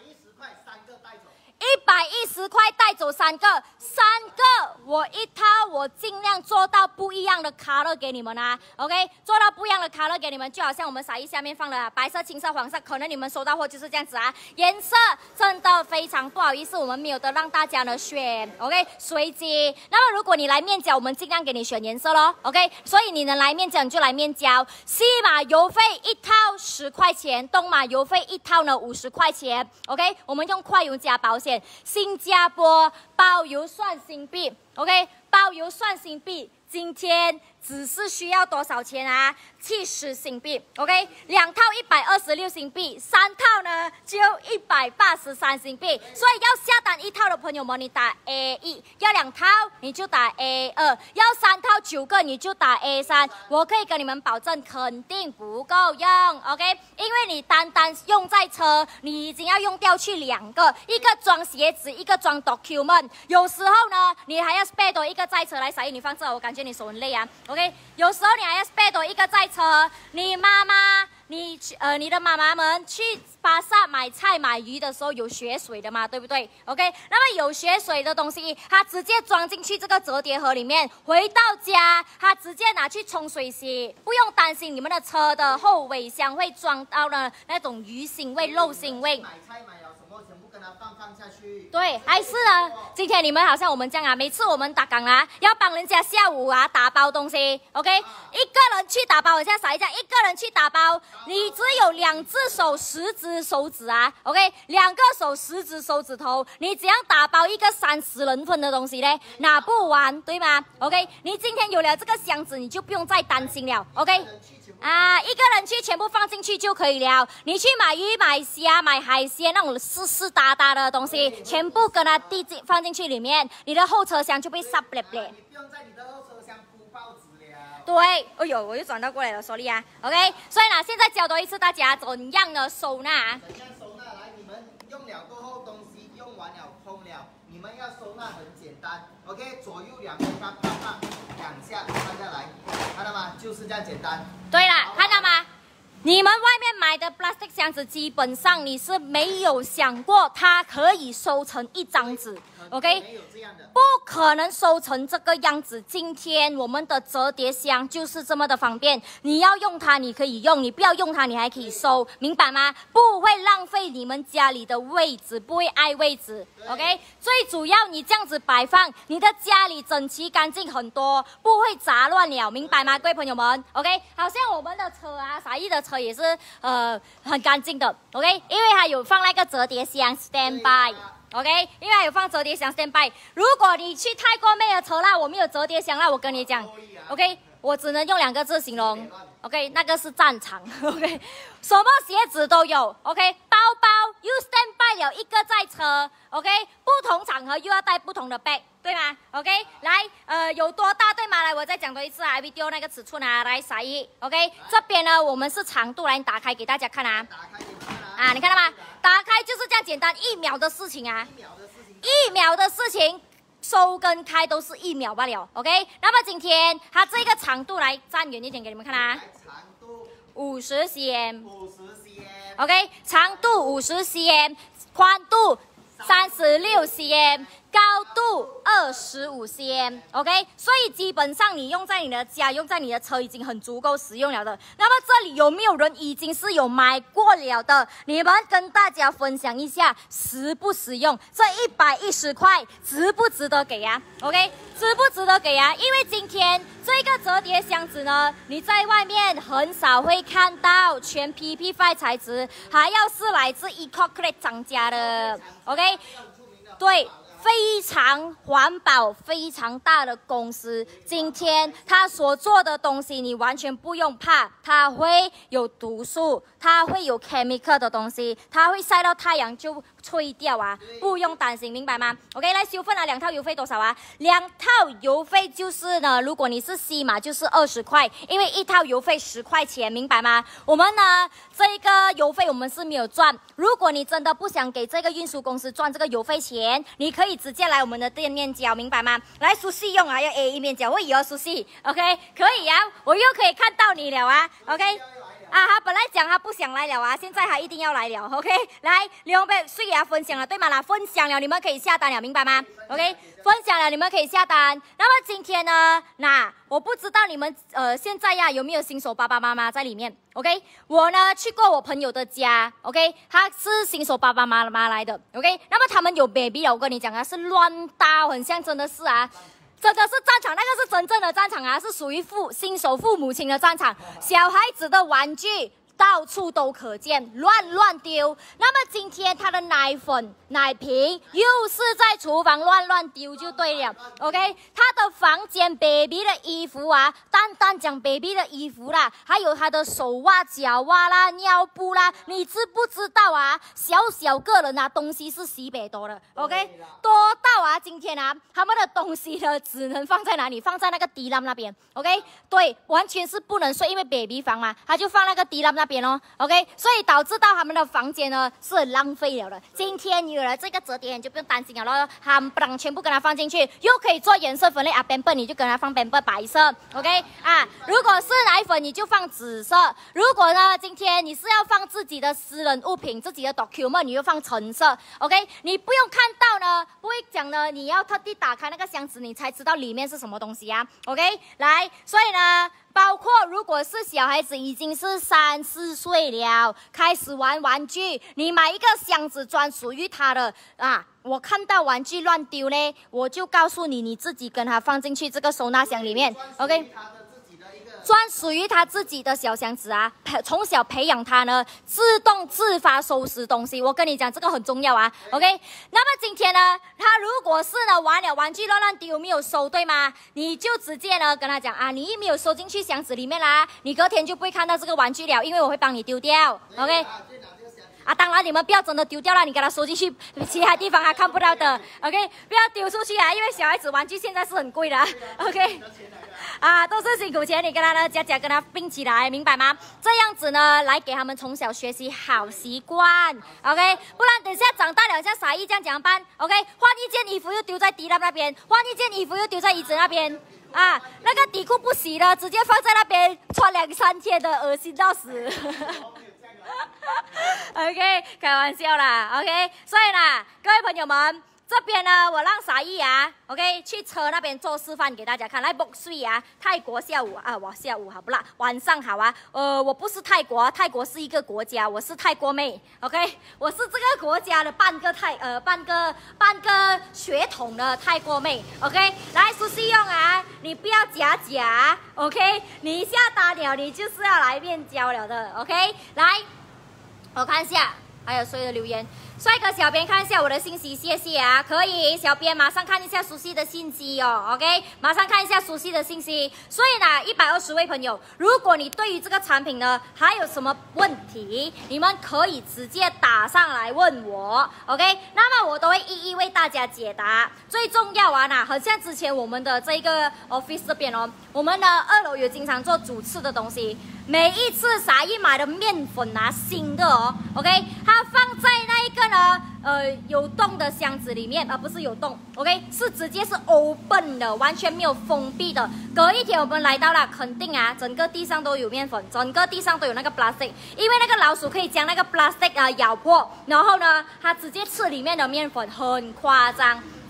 一百一十块带走三个，三个我一套，我尽量做到不一样的 color 给你们啊 ，OK， 做到不一样的 color 给你们，就好像我们撒一下面放的白色、青色、黄色，可能你们收到货就是这样子啊，颜色真的非常不好意思，我们没有得让大家呢选 ，OK， 随机。那么如果你来面交，我们尽量给你选颜色咯 ，OK， 所以你能来面交你就来面交，西马邮费一套十块钱，东马邮费一套呢五十块钱 ，OK， 我们用快邮加保险。新加坡包邮算新币 ，OK， 包邮算新币，今天只是需要多少钱啊？七十新币 ，OK， 两套一百二十六新币，三套呢就一百八十三新币。所以要下单一套的朋友们，你打 A 一；要两套你就打 A 二；要三套九个你就打 A 三。我可以跟你们保证，肯定不够用 ，OK， 因为你单单用在车，你已经要用掉去两个，一个装鞋子，一个装 document。有时候呢，你还要 spare 多一个在车来撒印，你放这，我感觉你手很累啊 ，OK， 有时候你还要 spare 多一个在车，你妈妈，你呃你的妈妈们去巴萨买菜买鱼的时候有血水的嘛，对不对 ？OK， 那么有血水的东西，它直接装进去这个折叠盒里面，回到家它直接拿去冲水洗，不用担心你们的车的后尾箱会装到了那种鱼腥味、肉腥味。 买菜买了什么全部跟它放放下去。 对，还是呢，今天你们好像我们这样啊，每次我们打港啊，要帮人家下午啊打包东西 ，OK，、啊、一个人去打包，我现在撒一下，一个人去打包，你只有两只手十只手指啊 ，OK， 两个手十指手指头，你只要打包一个三十人份的东西嘞，拿不完，对吗 ？OK， 你今天有了这个箱子，你就不用再担心了 ，OK。啊，一个人去全部放进去就可以了。你去买鱼、买虾、买海鲜那种湿湿哒哒的东西，全部跟它递进放进去里面，你的后车厢就被撒不了。 你不用在你的后车厢铺报纸了。 对，哎呦，我又转到过来了 ，sorry 啊 ，OK。所以呢，现在教多一次大家怎样的收纳。 怎样收纳？来，你们用了过后东西用完了空了，你们要收纳很简单 ，OK， 左右两边它啪啪两下放下来，看到吗？就是这样简单。 对了，看到吗？你们外面买的 plastic 箱子，基本上你是没有想过它可以收成一张纸 ，OK？ 没有这样的， 不可能收成这个样子。今天我们的折叠箱就是这么的方便，你要用它你可以用，你不要用它你还可以收，明白吗？不会浪费你们家里的位置，不会碍位置 ，OK？ 最主要你这样子摆放，你的家里整齐干净很多，不会杂乱了，明白吗，各位朋友们 ？OK？ 好像我们的车啊，撒艺的车也是呃很干净的 ，OK？ 因为它有放那个折叠箱 stand by。OK， 因为还有放折叠箱 stand by。如果你去泰国没有车啦，我没有折叠箱啦，我跟你讲 ，OK， 我只能用两个字形容 ，OK， 那个是战场 ，OK， 什么鞋子都有 ，OK， 包包又 stand by 了一个在车 ，OK， 不同场合又要带不同的 bag， 对吗 ？OK， 来，呃，有多大对吗？来，我再讲多一次啊 ，video 那个尺寸啊，来撒一 ，OK， 这边呢我们是长度，来你打开给大家看啊。 打开给你看啊。 啊，你看到吗？打开就是这样简单，一秒的事情啊， 一秒的事情， 一秒的事情，收跟开都是一秒罢了 ，OK？ 那么今天它这个长度来站远一点给你们看啊， 长度五十 cm，OK， 五十 cm， 长度五十 cm， 宽度三十六 cm， 高度二十五 cm，OK， 所以基本上你用在你的家、用在你的车已经很足够使用了的。那么这里有没有人已经是有买过了的？你们跟大家分享一下，实不实用？这一百一十块值不值得给呀 ？OK， 值不值得给呀？因为今天这个折叠箱子呢，你在外面很少会看到，全 P P 五 材质，还要是来自 EcoCrate 厂家的 ，OK， 对。非常环保、非常大的公司，今天他所做的东西，你完全不用怕，它会有毒素，它会有 chemical 的东西，它会晒到太阳就吹掉啊，不用担心，明白吗 ？OK， 来修份啊，两套邮费多少啊？两套邮费就是呢，如果你是西马就是二十块，因为一套邮费十块钱，明白吗？我们呢这个邮费我们是没有赚，如果你真的不想给这个运输公司赚这个邮费钱，你可以直接来我们的店面交，明白吗？来熟悉用啊，要 A 一面交，我以后熟悉 ，OK， 可以啊，我又可以看到你了啊 ，OK。啊，他本来讲他不想来了啊，现在他一定要来了 ，OK？ 来，两位虽然分享了对吗？啦，分享了你们可以下单了，明白吗 ？OK？ 分享了你们可以下单。那么今天呢，那我不知道你们呃现在呀有没有新手爸爸妈妈在里面 ？OK？ 我呢去过我朋友的家 ，OK？ 他是新手爸爸妈妈来的 ，OK？ 那么他们有 baby 了，我跟你讲啊，是乱搭，很像真的是啊。真的是战场，那个是真正的战场啊，是属于父新手父母亲的战场。小孩子的玩具到处都可见，乱乱丢。那么今天他的奶粉、奶瓶又是在厨房乱乱丢就对了 ，OK？ 他的房间 baby 的衣服啊，单单讲 baby 的衣服啦，还有他的手袜、脚袜啦、尿布啦，你知不知道啊？小小个人啊，东西是西北多的 ，OK？ 多到啊，今天啊，他们的东西呢，只能放在哪里？放在那个地浪那边 ，OK？ 对，完全是不能睡，因为 baby 房嘛，他就放那个地浪那边哦 ，OK？ 所以导致到他们的房间呢是很浪费了的。今天有了这个折叠，你就不用担心了咯，他们不能全部跟它放进去，又可以做颜色分类啊 ，pamper 你就跟它放 pamper 白色 ，OK？ 啊，如果是奶粉你就放紫色，如果呢今天你是要放自己的私人物品、自己的 document， 你就放橙色 ，OK？ 你不用看到呢，不会讲呢，你要特地打开那个箱子，你才知道里面是什么东西啊 ，OK？ 来，所以呢。包括如果是小孩子已经是三四岁了，开始玩玩具，你买一个箱子专属于他的啊。我看到玩具乱丢呢，我就告诉你，你自己跟他放进去这个收纳箱里面 ，OK？专属于他自己的小箱子啊，从小培养他呢，自动自发收拾东西。我跟你讲，这个很重要啊 ，OK？ 那么今天呢，他如果是呢玩了玩具乱乱丢，没有收，对吗？你就直接呢跟他讲啊，你没有收进去箱子里面啦，你隔天就不会看到这个玩具了，因为我会帮你丢掉 ，OK？啊，当然你们不要真的丢掉了，你给他收进去，其他地方还看不到的 ，OK？ 不要丢出去啊，因为小孩子玩具现在是很贵的 ，OK？ 啊，都是辛苦钱，你跟他呢家家跟他并起来，明白吗？这样子呢，来给他们从小学习好习惯 ，OK？ 不然等下长大了像傻姨这样怎么办 ？OK？ 换一件衣服又丢在地浪那边，换一件衣服又丢在椅子那边。啊，那个底裤不洗的，直接放在那边穿两三天的，恶心到死。OK， 开玩笑啦 ，OK， 所以啦，各位朋友们，这边呢，我让傻姨啊 ，OK， 去车那边做示范给大家看，来，不睡啊，泰国下午啊，我下午好不啦？晚上好啊，呃，我不是泰国，泰国是一个国家，我是泰国妹 ，OK， 我是这个国家的半个泰呃半个半个血统的泰国妹 ，OK， 来，熟悉用啊，你不要假假 ，OK， 你下单了，你就是要来面交了的 ，OK， 来，我看一下。还有谁的留言？帅哥小编看一下我的信息，谢谢啊！可以，小编马上看一下熟悉的信息哦 ，OK， 马上看一下熟悉的信息。所以呢，一百二十位朋友，如果你对于这个产品呢还有什么问题，你们可以直接打上来问我 ，OK， 那么我都会一一为大家解答。最重要啊，那很像之前我们的这个 office 这边哦，我们的二楼有经常做主次的东西。每一次傻姨买的面粉啊，新的哦 ，OK， 它放在那一个呢，呃，有洞的箱子里面，而、呃、不是有洞 ，OK， 是直接是 open 的，完全没有封闭的。隔一天我们来到了，肯定啊，整个地上都有面粉，整个地上都有那个 plastic， 因为那个老鼠可以将那个 plastic 啊咬破，然后呢，它直接吃里面的面粉，很夸张。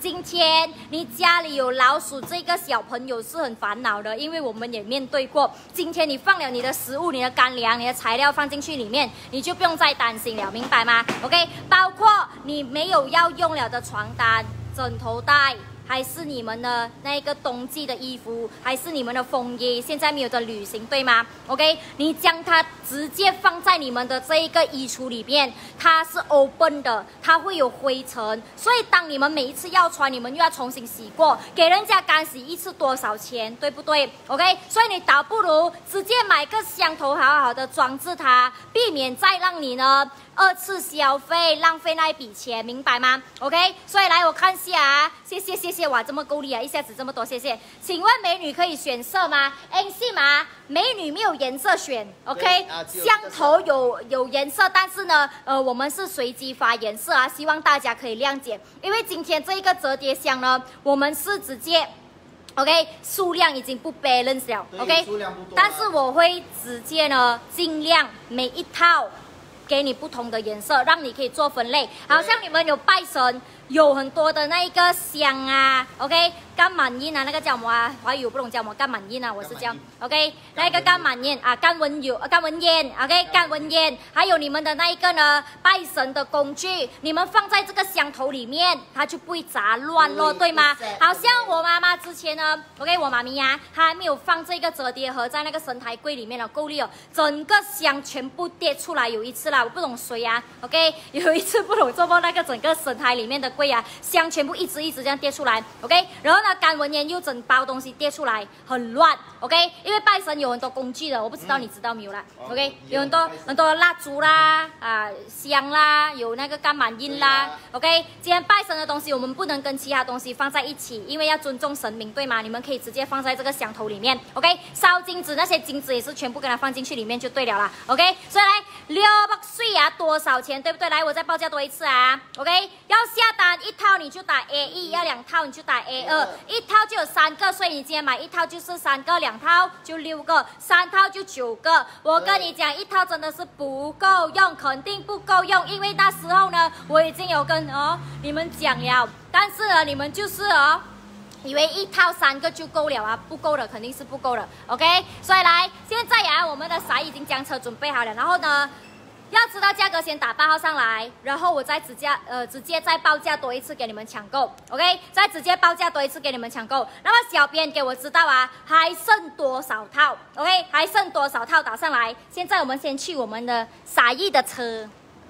今天你家里有老鼠，这个小朋友是很烦恼的，因为我们也面对过。今天你放了你的食物、你的干粮、你的材料放进去里面，你就不用再担心了，明白吗 ？OK， 包括你没有要用了的床单、枕头袋。 还是你们的那个冬季的衣服，还是你们的风衣，现在没有的旅行，对吗 ？OK， 你将它直接放在你们的这一个衣橱里面，它是 open 的，它会有灰尘，所以当你们每一次要穿，你们又要重新洗过，给人家干洗一次多少钱，对不对 ？OK， 所以你倒不如直接买个香头，好好的装置它，避免再让你呢。 二次消费浪费那一笔钱，明白吗 ？OK， 所以来我看下啊，谢谢谢谢，哇，这么够力啊，一下子这么多，谢谢。请问美女可以选色吗 ？N C 吗？美女没有颜色选 ，OK， 啊、 香头有有颜色，但是呢，呃，我们是随机发颜色啊，希望大家可以谅解，因为今天这一个折叠箱呢，我们是直接。 OK， 数量已经不 balance 了 ，OK， 但是我会直接呢，尽量每一套给你不同的颜色，让你可以做分类。好像你们有拜神，有很多的那一个香啊 ，OK， 干满印啊，那个叫什么啊？华语我不懂叫什么，干满印啊，我是叫 OK， 那个干满印啊，干文油、干文烟 ，OK， 干文烟，还有你们的那一个呢，拜神的工具，你们放在这个香头里面，它就不会杂乱咯，对吗？好像我妈妈之前呢 ，OK， 我妈咪呀、啊，她还没有放这个折叠盒在那个神台柜里面了，够力哦，整个香全部跌出来，有一次啦，我不懂谁啊 ，OK， 有一次不懂做梦，那个整个神台里面的柜啊，香全部一直一直这样跌出来 ，OK， 然后呢，干文烟又整包东西跌出来，很乱 ，OK， 因为拜神有很多工具的，我不知道你知道没有啦、嗯、，OK， 有很多很多蜡烛啦，啊香啦，有那个干满印啦、啊、，OK， 今天拜神的东西我们不能跟其他东西放在一起，因为要尊重神明，对吗？你们可以直接放在这个香头里面 ，OK， 烧金子那些金子也是全部给它放进去里面就对了啦 ，OK， 所以来六百岁啊多少钱，对不对？来，我再报价多一次啊 ，OK， 要下单一套你就打 A 一，要两套你就打 A 二，一套就有三个，所以你今天买一套就是三个，两套就六个，三套就九个。我跟你讲，一套真的是不够用，肯定不够用，因为那时候呢，我已经有跟哦你们讲了，但是呢，你们就是哦。以为一套三个就够了啊，不够的肯定是不够的 ，OK。所以来，现在呀，我们的傻已经将车准备好了，然后呢，要知道价格先打八号上来，然后我再直接呃直接再报价多一次给你们抢购 ，OK， 再直接报价多一次给你们抢购。那么小编给我知道啊，还剩多少套 ，OK， 还剩多少套打上来。现在我们先去我们的傻义的车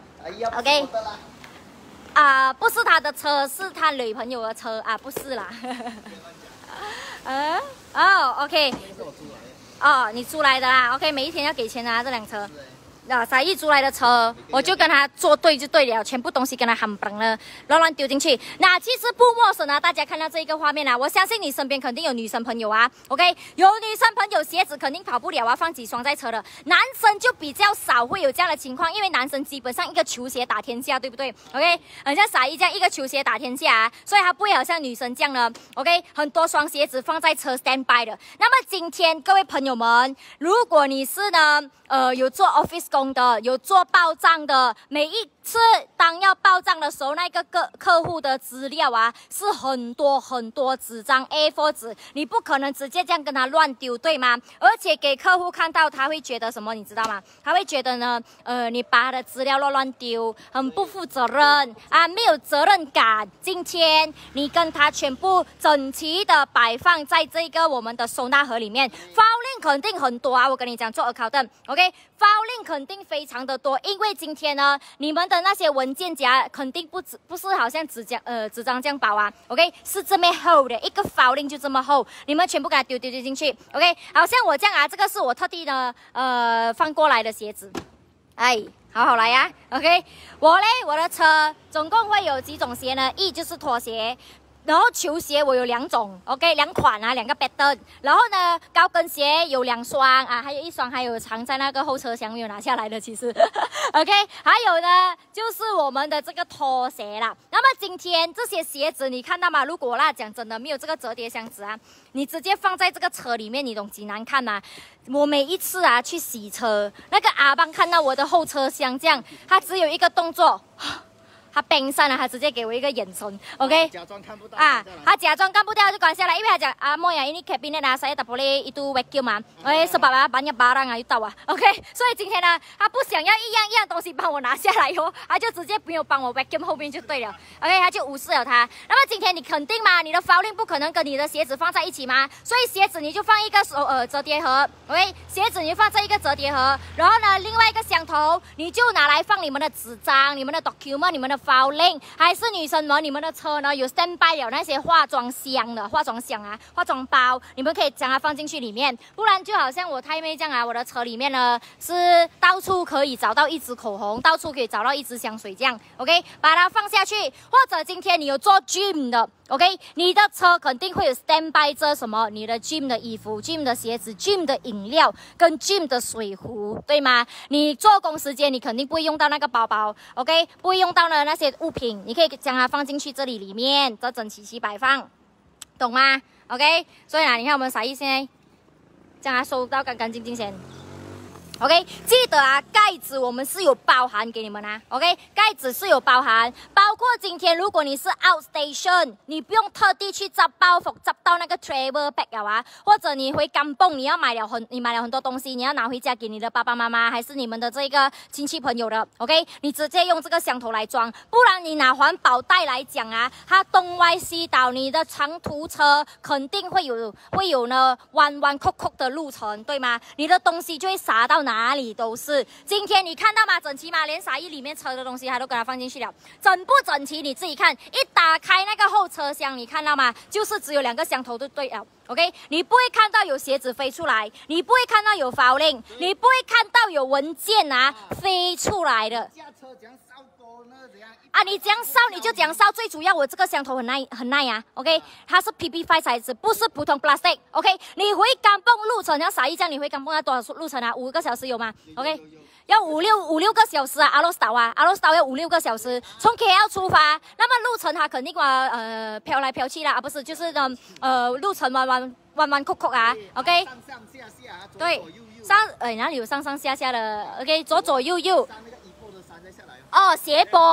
，OK。啊、呃，不是他的车，是他女朋友的车啊，不是啦。呃，哦 ，OK， 哦，你租来的啦 ，OK， 每一天要给钱啊，这辆车。啊，傻义租来的车，我就跟他作对就对了，全部东西跟他喊崩了，乱乱丢进去。那其实不陌生啊，大家看到这一个画面啊，我相信你身边肯定有女生朋友啊 ，OK， 有女生朋友鞋子肯定跑不了啊，放几双在车的。男生就比较少会有这样的情况，因为男生基本上一个球鞋打天下，对不对 ？OK， 很像傻义这样一个球鞋打天下啊，所以他不会好像女生这样呢 ，OK， 很多双鞋子放在车 stand by 的。那么今天各位朋友们，如果你是呢，呃，有做 office 工的，有做报账的，每一次当要报账的时候，那个个客户的资料啊，是很多很多纸张 A 四 纸，你不可能直接这样跟他乱丢，对吗？而且给客户看到，他会觉得什么，你知道吗？他会觉得呢，呃，你把他的资料乱乱丢，很不负责任啊，没有责任感。今天你跟他全部整齐的摆放在这个我们的收纳盒里面 ，filing 肯定很多啊，我跟你讲，做 accountant，OK，filing 肯定非常的多，因为今天呢，你们的那些文件夹肯定不止不是好像纸张呃纸张这样薄啊 ，OK， 是这么厚的，一个 filing 就这么厚，你们全部给它丢丢丢进去 ，OK， 好像我这样啊，这个是我特地呢呃放过来的鞋子，哎。好好来呀、啊、，OK， 我嘞，我的车总共会有几种鞋呢？一就是拖鞋。然后球鞋我有两种 ，OK， 两款啊，两个 pattern。然后呢，高跟鞋有两双啊，还有一双还有藏在那个后车厢没有拿下来的，其实，OK。还有呢，就是我们的这个拖鞋啦。那么今天这些鞋子你看到吗？如果啦讲真的没有这个折叠箱子啊，你直接放在这个车里面，你懂几难看吗？我每一次啊去洗车，那个阿邦看到我的后车厢这样，他只有一个动作。 他冰山了，他直接给我一个眼神 ，OK？ 假装看不到啊，他假裝看不到就關下來，因為他講啊冇呀，ini cabinet啊saya tak boleh itu vacuum 嘛 ，OK？ sebab啊banyak barang啊，又到啊 ，OK？ 所以今天呢，他不想要一樣一樣東西幫我拿下來哦，他就直接沒有幫我 vacuum 後面就對了 ，OK？ 他就無視了他。那麼今天你肯定嘛，你的 filing 不可能跟你的鞋子放在一起嘛，所以鞋子你就放一個手呃折疊盒 ，OK？ 鞋子你就放這一個折疊盒，然後呢，另外一個箱頭你就拿來放你們的紙張、你們的 document、你們的 filing。還是女生們，你們的車呢有 standby 了那些化妝箱的化妝箱啊、化妝包，你們可以將它放進去裡面。不然就好像我太妹這樣啊，我的車裡面呢是到處可以找到一支口紅，到處可以找到一支香水這樣 ，OK？ 把它放下去，或者今天你有做 gym 的 ，OK？ 你的車肯定會有 standby 着什麼？你的 gym 的衣服、gym 的鞋子、gym 的飲料跟 gym 的水壺，對嗎？你做工時間你肯定不會用到那個包包 ，OK？ 不會用到呢那些物品。你可以將它放進去這裡裡面，這整齊齊擺放，懂嗎 ？OK， 所以啊，你看我們灑一先，將它收到乾乾淨淨先。OK， 記得啊，蓋子我們是有包含給你們啊。OK， 蓋子是有包含，包括今天如果你是 outstation， 你不用特地去執包袱，執到那個 travel bag 啊，或者你回甘榜，你要買了很，你買了很多東西，你要拿回家給你的爸爸媽媽，還是你們的這個親戚朋友的 ，OK， 你直接用這個箱頭來裝，不然你拿環保袋來講啊，它東歪西倒，你的長途車肯定會有會有呢彎彎曲曲的路程，對嗎？你的東西就會灑到哪哪裡都是。今天你看到嗎？整齊嗎？連沙溢裡面車的東西，它都給它放進去了，整不整齊？你自己看。一打開那個後車廂，你看到嗎？就是只有兩個箱頭就對了。OK， 你不會看到有鞋子飛出來，你不會看到有 filing， 你不會看到有文件啊飛出來的。啊，你這樣燒你就這樣燒，最主要我這個箱頭很耐很耐呀、啊、，OK， 它是 P P 五 材質，不是普通 plastic，OK， 你回甘榜路程要撒一這樣，你回甘榜要多少路程啊？五個小時有嗎 ？OK， 要五六五六個小時啊，阿羅斯島啊，阿羅斯島要五六個小時，從 K L 出發，那麼路程它肯定話呃飄來飄去啦，啊不是，就是呢呃路程彎彎彎彎曲曲啊 ，OK， 上上下下， 對，上哎哪裡有上上下下的 ？OK， 左左右右。哦，斜坡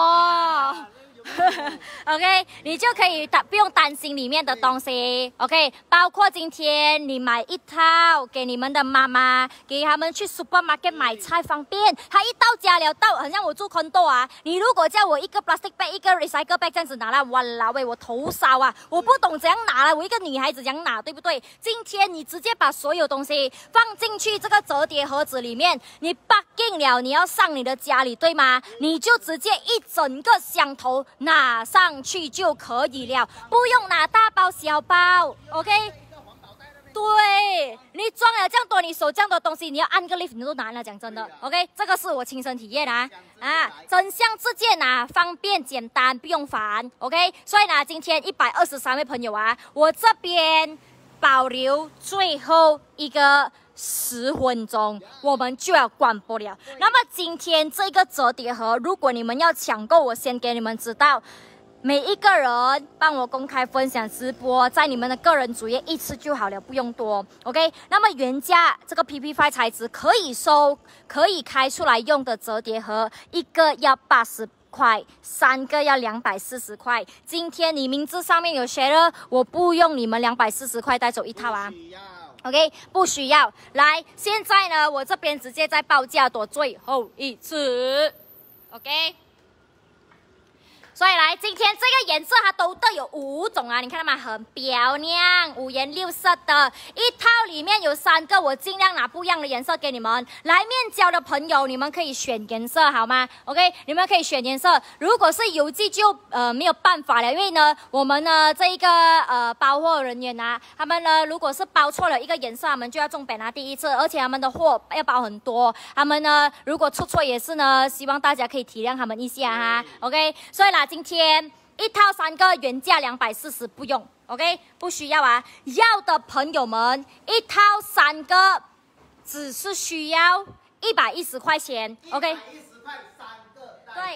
，OK， 你就可以擔不用擔心裡面的東西 ，OK， 包括今天你買一套給你們的媽媽，給他們去 supermarket 買菜方便。他一到家了，到好像我住 condo 啊，你如果叫我一個 plastic bag 一個 recycle bag 這樣子拿來，哇啦喂，我頭燒啊！我不懂怎樣拿了，我一個女孩子怎樣拿，對不對？今天你直接把所有東西放進去這個折疊盒子裡面，你 packing 了，你要上你的家裡，對嗎？你就直接一整個箱頭拿上去就可以了，不用拿大包小包 ，OK？ 對，你裝了這樣多，你手這樣多東西，你要按個 lift 你都難了，講真的 ，OK？ 這個是我親身體驗啊，啊，整箱直接拿，方便簡單，不用煩 ，OK？ 所以呢，今天一百二十三位朋友啊，我這邊保留最後一個十分鐘，我們就要關播了。那麼今天這個折疊盒，如果你們要搶購，我先給你們知道，每一個人幫我公開分享直播，在你們的個人主頁一次就好了，不用多。OK， 那麼原價這個 P P 五 材質可以收，可以開出來用的折疊盒，一個要八十塊，三個要兩百四十塊。今天你名字上面有 share， 我不用你們兩百四十塊帶走一套啊。OK， 不需要。來，現在呢，我這邊直接再報價多最後一次。OK。所以來，今天這個顏色它都都有五種啊，你看到嗎？很漂亮，五顏六色的一套，裡面有三個，我盡量拿不一樣的顏色給你們。來面交的朋友，你們可以選顏色好嗎 ？OK， 你們可以選顏色。如果是郵寄就呃沒有辦法了，因為呢，我們呢這一個呃包貨人員啊，他們呢如果是包錯了一個顏色，他們就要中本拿第一次，而且他們的貨要包很多，他們呢如果出錯也是呢，希望大家可以體諒他們一下哈。OK， 所以啦。今天一套三個原價兩百四十，不用 ，OK， 不需要啊。要的朋友們，一套三個只是需要一百一十塊錢 ，OK。一百一十塊三個。對。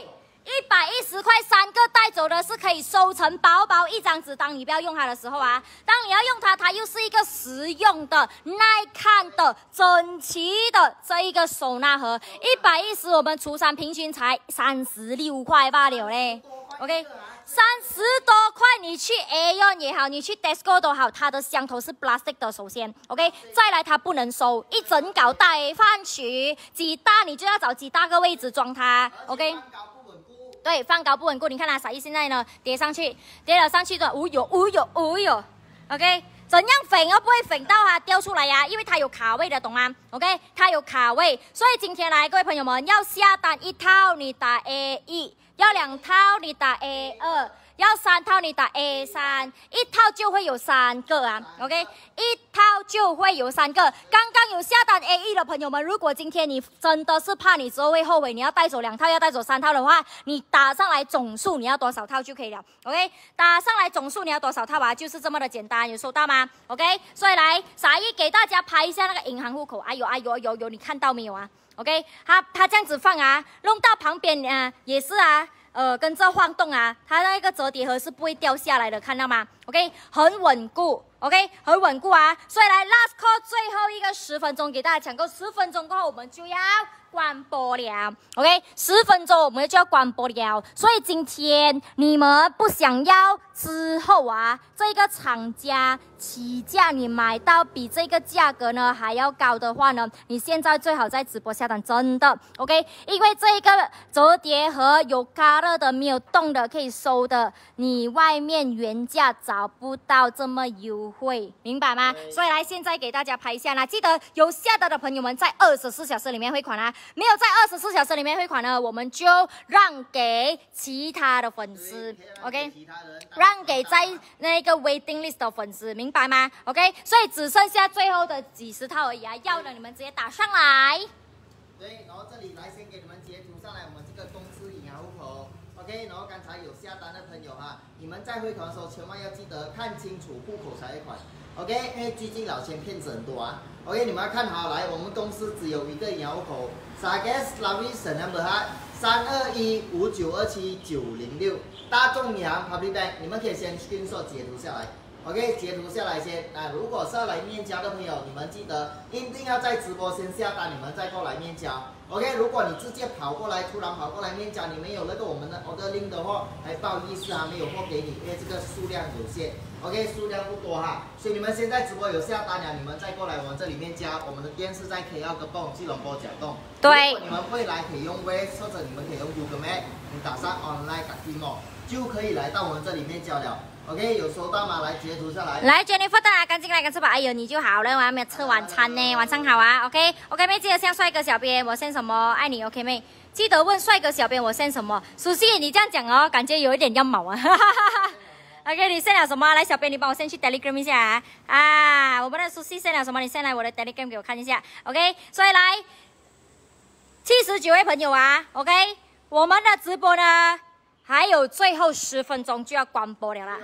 一百一十块三个带走的是可以收成薄薄一张纸，当你不要用它的时候啊，当你要用它，它又是一个实用的、耐看的、整齐的这一个收纳盒。一百一十，我们除三平均才三十六块罢了嘞。OK， 三十多块，你去 Aeon 也好，你去 Tesco 都好，它的箱头是 plastic 的，首先 OK， 再来它不能收，一整稿带饭匙，几大你就要找几大个位置装它 ，OK。对，放高不稳固。你看它、啊，小一现在呢叠上去，叠了上去的，哦哟，哦哟，哦哟 ，OK， 怎样粉又不会粉到它掉出来呀、啊？因为它有卡位的，懂吗 ？OK， 它有卡位，所以今天来，各位朋友们要下单一套，你打 A 一，要两套你打 A 二。要三套你打 A 三，一套就会有三个啊 ，OK， 一套就会有三个。刚刚有下单 A 一的朋友们，如果今天你真的是怕你之后会后悔，你要带走两套，要带走三套的话，你打上来总数你要多少套就可以了 ，OK， 打上来总数你要多少套啊，就是这么的简单，有收到吗 ？OK， 所以来傻一给大家拍一下那个银行户口，哎呦哎呦有有，你看到没有啊 ？OK， 他他这样子放啊，弄到旁边啊也是啊。呃，跟着晃动啊，它那个折叠盒是不会掉下来的，看到吗 ？OK， 很稳固 ，OK， 很稳固啊。所以来 last call 最后一个十分钟给大家抢购，十分钟过后我们就要关播了 ，OK， 十分钟我们就要关播了。所以今天你们不想要之后啊，这个厂家起价你买到比这个价格呢还要高的话呢，你现在最好在直播下单，真的 OK， 因为这个折叠盒有加热的，没有动的，可以收的，你外面原价找不到这么优惠，明白吗？所以来现在给大家拍一下啦，记得有下单的朋友们在二十四小时里面汇款啊，没有在二十四小时里面汇款呢，我们就让给其他的粉丝 ，OK， 让给在那个 waiting list 的粉丝，明白吗 ？OK， 所以只剩下最后的几十套而已啊，要的你们直接打上来。 对，然后这里来先给你们截图上来我们这个公司银行户口 ，OK， 然后刚才有下单的朋友哈，你们在汇款的时候千万要记得看清楚户口才汇款 ，OK， 因为最近老千骗子很多啊 ，OK， 你们要看好来，我们公司只有一个银行户口 ，Sagas Lavi Senam Berhad 三二一五九二七九零六，大众银行 Public Bank， 你们可以先 screenshot 截图下来。OK， 截图下来先。那如果是要来面交的朋友，你们记得一定要在直播先下单，你们再过来面交。OK， 如果你直接跑过来，突然跑过来面交，你没有那个我们的 order link 的话，哎，不好意思啊，没有货给你，因为这个数量有限。OK， 数量不多哈，所以你们现在直播有下单了，你们再过来我们这里面交。我们的店是在 K L 个泵吉隆坡角洞。 对。 如果你们会来可以用 Waze 或者你们可以用 Google Map， 你打上 online 打 Timo 就可以来到我们这里面交了。OK， 有收到吗？来截图下来。 来 Jennifer 大家赶紧来跟吃吧。哎呦，你就好了，我还没有吃晚餐呢。晚上好啊 ，OK OK 妹，记得向帅哥小编我 send 什么，爱你 OK 妹。记得问帅哥小编我 send 什么。苏西，你这样讲哦，感觉有一点要毛啊。OK， 你 send 了什么？来，小编你帮我 send 去 Telegram 一下啊。啊，我们的苏西 send 了什么？你 send 来我的 Telegram 给我看一下。OK， 所以来七十九位朋友啊 ，OK， 我们的直播呢？还有最后十分钟就要关播了啦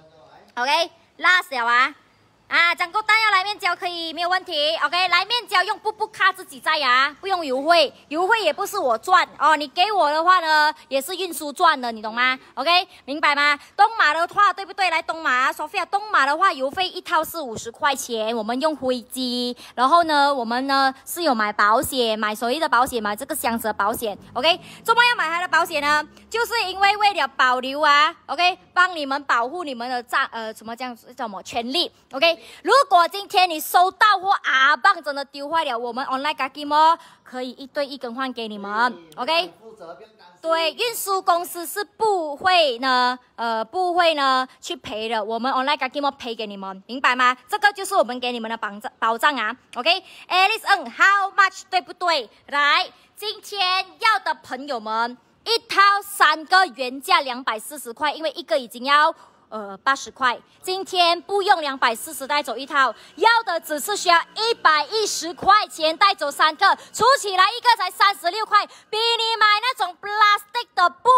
，OK， last 了啊，啊，张购单要来面交可以没有问题 ，OK， 来面交用步步卡自己在啊，不用邮费，邮费也不是我赚哦，你给我的话呢也是运输赚的，你懂吗 ？OK， 明白吗？东马的话对不对？来东马 ，Sophia， 东马的话邮费一套是五十块钱，我们用飞机，然后呢我们呢是有买保险，买所谓的保险，买这个箱子的保险 ，OK， 怎么要买它的保险呢？就是因为为了保留啊 ，OK， 帮你们保护你们的账呃什么这样子叫什么权利 ，OK。如果今天你收到或阿棒真的丢坏了，我们 online Gagimo 可以一对一更换给你们 ，OK。对，运输公司是不会呢，呃，不会呢去赔的，我们 online Gagimo 赔给你们，明白吗？这个就是我们给你们的保障保障啊 ，OK。Alice Ng，How much 对不对？来，今天要的朋友们。一套三个原价两百四十块，因为一个已经要呃八十块，今天不用两百四十带走一套，要的只是需要一百一十块钱带走三个，除起来一个才三十六块，比你买那种 plastic 的不能收。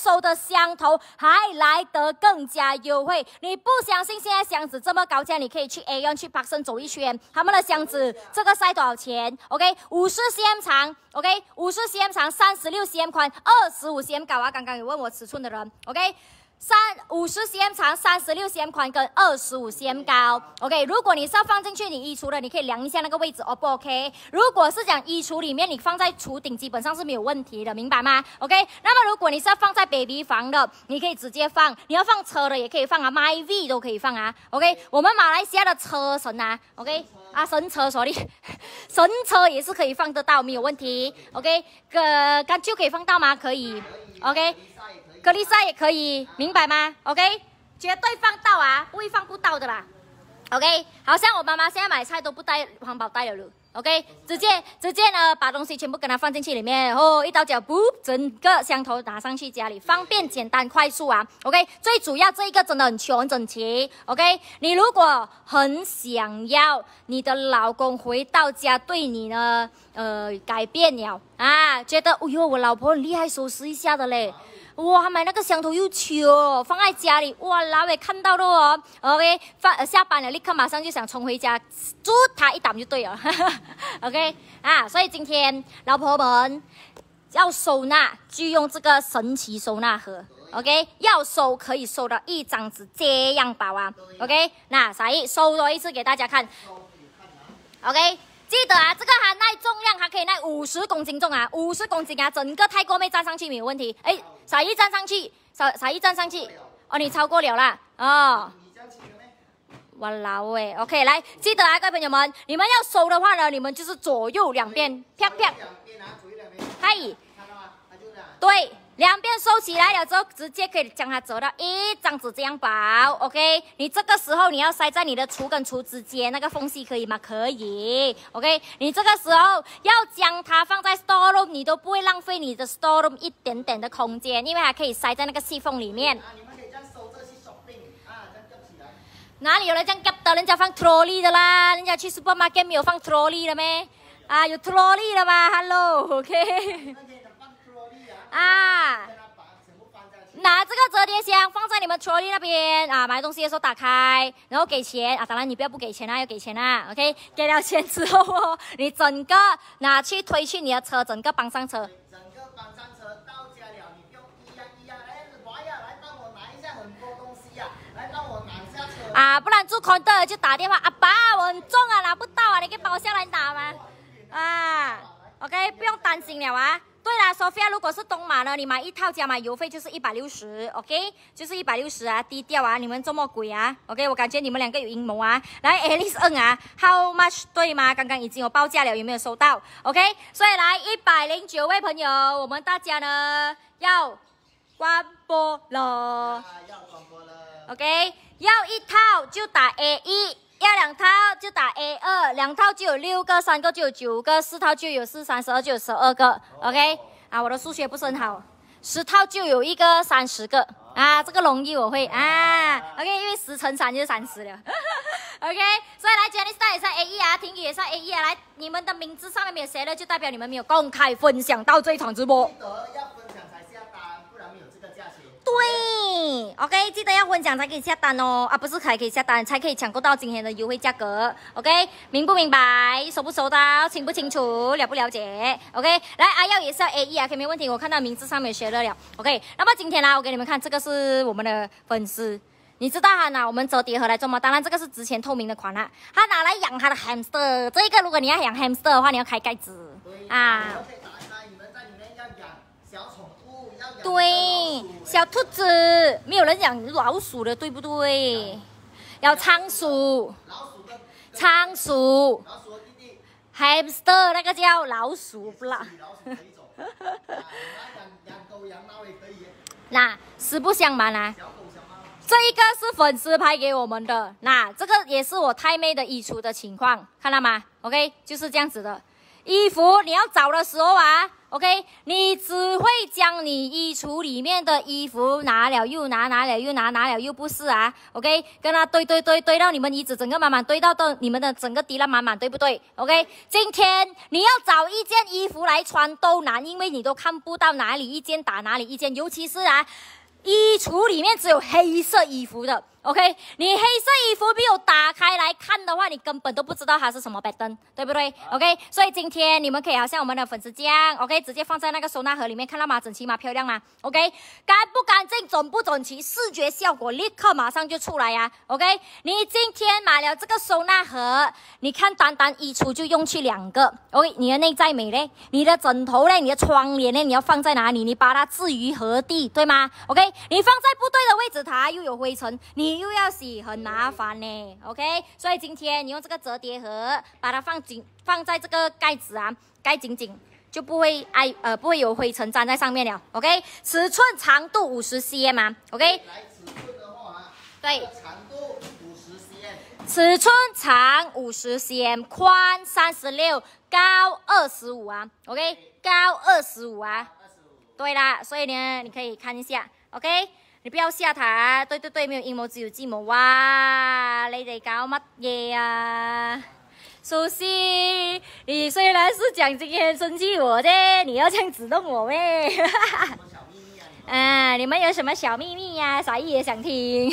手的箱头还来得更加优惠。你不相信现在箱子这么高价，你可以去 A 用去百盛走一圈，他们的箱子这个塞多少钱 ？OK， 五十 cm 长 ，OK， 五十 cm 长，三十六 cm 宽，二十五 cm 高啊！刚刚有问我尺寸的人 ，OK。三五十 cm 长，三十六 cm 宽，跟二十五 cm 高。OK， 如果你是要放进去你衣橱的，你可以量一下那个位置 ，O 不 OK？ 如果是讲衣橱里面，你放在橱顶基本上是没有问题的，明白吗 ？OK， 那么如果你是要放在 baby 房的，你可以直接放；你要放车的也可以放啊 ，My V 都可以放啊。OK， 我们马来西亚的车神啊 ，OK。啊，神车，sorry， 神车也是可以放得到，没有问题。OK， 个干就可以放到吗？可以。OK。格丽莎也可以，明白吗 ？OK， 绝对放到啊，不会放不到的啦。OK， 好像我妈妈现在买菜都不带环保袋了咯。OK， 直接直接呢把东西全部跟它放进去里面，然后一刀脚，不，整个箱头拿上去家里，方便、简单、快速啊。OK， 最主要这一个真的很穷很整齐。OK， 你如果很想要你的老公回到家对你呢，呃，改变了啊，觉得，哎呦，我老婆很厉害，收拾一下的嘞。哇，他买那个箱头又球，放在家里，哇，老伟看到了哦。OK， 放下班了，立刻马上就想冲回家，捉他一打就对了。OK， 啊，所以今天老婆们要收纳，就用这个神奇收纳盒。OK， 要收可以收到一张纸这样薄啊。OK， 那啥意收多一次给大家看。OK。记得啊，这个它耐重量，它可以耐五十公斤重啊，五十公斤啊，整个泰国妹站上去没有问题。哎，傻一站上去，傻傻一站上去，哦，你超过了啦，哦。哇啦喂 ，OK， 来，记得啊，各位朋友们，你们要收的话呢，你们就是左右两边，啪啪，嗨，对。两边收起来了之后，直接可以将它折到一张纸这样薄 ，OK？ 你这个时候你要塞在你的橱跟橱之间那个缝隙可以吗？可以 ，OK？ 你这个时候要将它放在 store room， 你都不会浪费你的 store room 一点点的空间，因为它可以塞在那个细缝里面。啊，你们可以这样收这些手柄啊，这样夹起来。哪里有人这样夹的？人家放 trolley 的啦，人家去 supermarket 没有放 trolley 的咩？啊，有 trolley 的吗 ？Hello，OK？ 啊，拿这个折叠箱放在你们 trolley 那边啊，买东西的时候打开，然后给钱啊，当然你不要不给钱啊，要给钱啊 ，OK？ 给了钱之后哦，你整个拿去推去你的车，整个搬上车。整个搬上车到家了，你不用咿呀咿呀，来，娃呀，来帮我拿一下很多东西呀、啊，来帮我拿下车。啊，不然住 condo 就打电话，阿爸，我很重啊，拿不到啊，你可以帮我下来拿吗？啊 ，OK， 不用担心了啊。对啦 ，Sophia， 如果是东马呢，你买一套加买邮费就是一百六十 ，OK， 就是一百六十啊，低调啊，你们这么贵啊 ，OK， 我感觉你们两个有阴谋啊。来 ，Alice N 啊 ，How much 对吗？刚刚已经有报价了，有没有收到 ？OK， 所以来一百零九位朋友，我们大家呢要关播了，要关播了 ，OK， 要一套就打 A 一。要两套就打 A 二，两套就有六个，三个就有九个，四套就有四三十二就有十二个 ，OK？ 啊，我的数学不是很好，十套就有一个三十个啊，这个容易我会啊 ，OK？ 因为十乘三就是三十了，OK？ 所以来 Jenny 也是 A 一啊，婷宇也是 A 一啊，来你们的名字上面没有写的，就代表你们没有公开分享到这一场直播。记得要分享才下单，不然没有这个价钱。对 ，OK， 记得要分享才可以下单哦，啊，不是才可以下单，才可以抢购到今天的优惠价格 ，OK， 明不明白？收不收到？清不清楚？了不了解 ？OK， 来，阿耀也是要 A 一啊，可以没问题，我看到名字上面学了了 ，OK， 那么今天呢，我给你们看，这个是我们的粉丝，你知道他拿我们折叠盒来做吗？当然这个是之前透明的款啦、啊，他拿来养他的 hamster， 这一个如果你要养 hamster 的话，你要开盖子啊。对，小兔子没有人养老鼠的，对不对？要仓鼠，仓鼠 ，hamster 那个叫老鼠不啦？那实不相瞒啊，这一个是粉丝拍给我们的，那这个也是我太妹的衣橱的情况，看到吗 ？OK， 就是这样子的。衣服你要找的时候啊 ，OK， 你只会以将你衣橱里面的衣服拿了又拿，拿了又拿，拿了又不是啊 ？OK， 跟它堆堆堆堆到你们椅子整个满满，堆到到你们的整个地浪满满，对不对 ？OK， 今天你要找一件衣服来穿都难，因为你都看不到哪里一件打哪里一件，尤其是啊，衣橱里面只有黑色衣服的。OK， 你黑色衣服没有打开来看的话，你根本都不知道它是什么摆灯，对不对 ？OK， 所以今天你们可以好像我们的粉丝这样 ，OK， 直接放在那个收纳盒里面，看到吗？整齐吗？漂亮吗 ？OK， 干不干净，整不整齐，视觉效果立刻马上就出来呀、啊、！OK， 你今天买了这个收纳盒，你看单单衣橱就用去两个 ，OK， 你的内在美嘞，你的枕头嘞，你的窗帘嘞，你要放在哪里？你把它置于何地，对吗 ？OK， 你放在不对的位置，它又有灰尘，你又要洗，很麻烦呢。OK， 所以今天你用这个折叠盒把它放紧，放在这个盖子啊，盖紧紧，就不会挨呃不会有灰尘粘在上面了。OK， 尺寸长度五十 cm 啊。OK， 来尺寸的话啊， 对， 长度五十 cm， 尺寸长五十 cm， 宽三十六，高二十五啊。OK， 高二十五啊。对啦，所以呢，你可以看一下。OK。你不要嚇他，對對對，沒有陰謀，只有計謀。哇，你哋搞乜嘢啊？蘇西，你雖然是講今天生氣我啫，你要這樣指動我咩？啊，你們有什麼小秘密呀、啊？啥也想聽。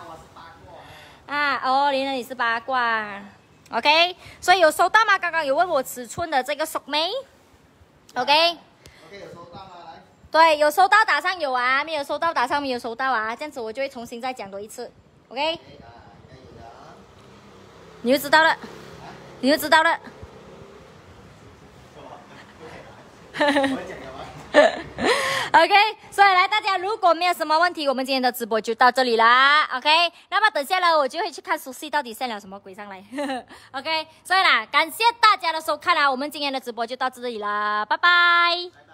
啊，哦，原來你是八卦。OK， 所以有收到嗎？剛剛有問我尺寸的這個熟沒 ？OK。OK， 有收到嗎？ 对，有收到打上有啊，没有收到打上没有收到啊，这样子我就会重新再讲多一次 ，OK？ 你就知道了，你就知道了。OK， 所以来大家如果没有什么问题，我们今天的直播就到这里啦 ，OK？ 那么等下来我就会去看熟悉到底上了什么鬼上来，OK？ 所以啦，感谢大家的收看啦，我们今天的直播就到这里啦，拜拜。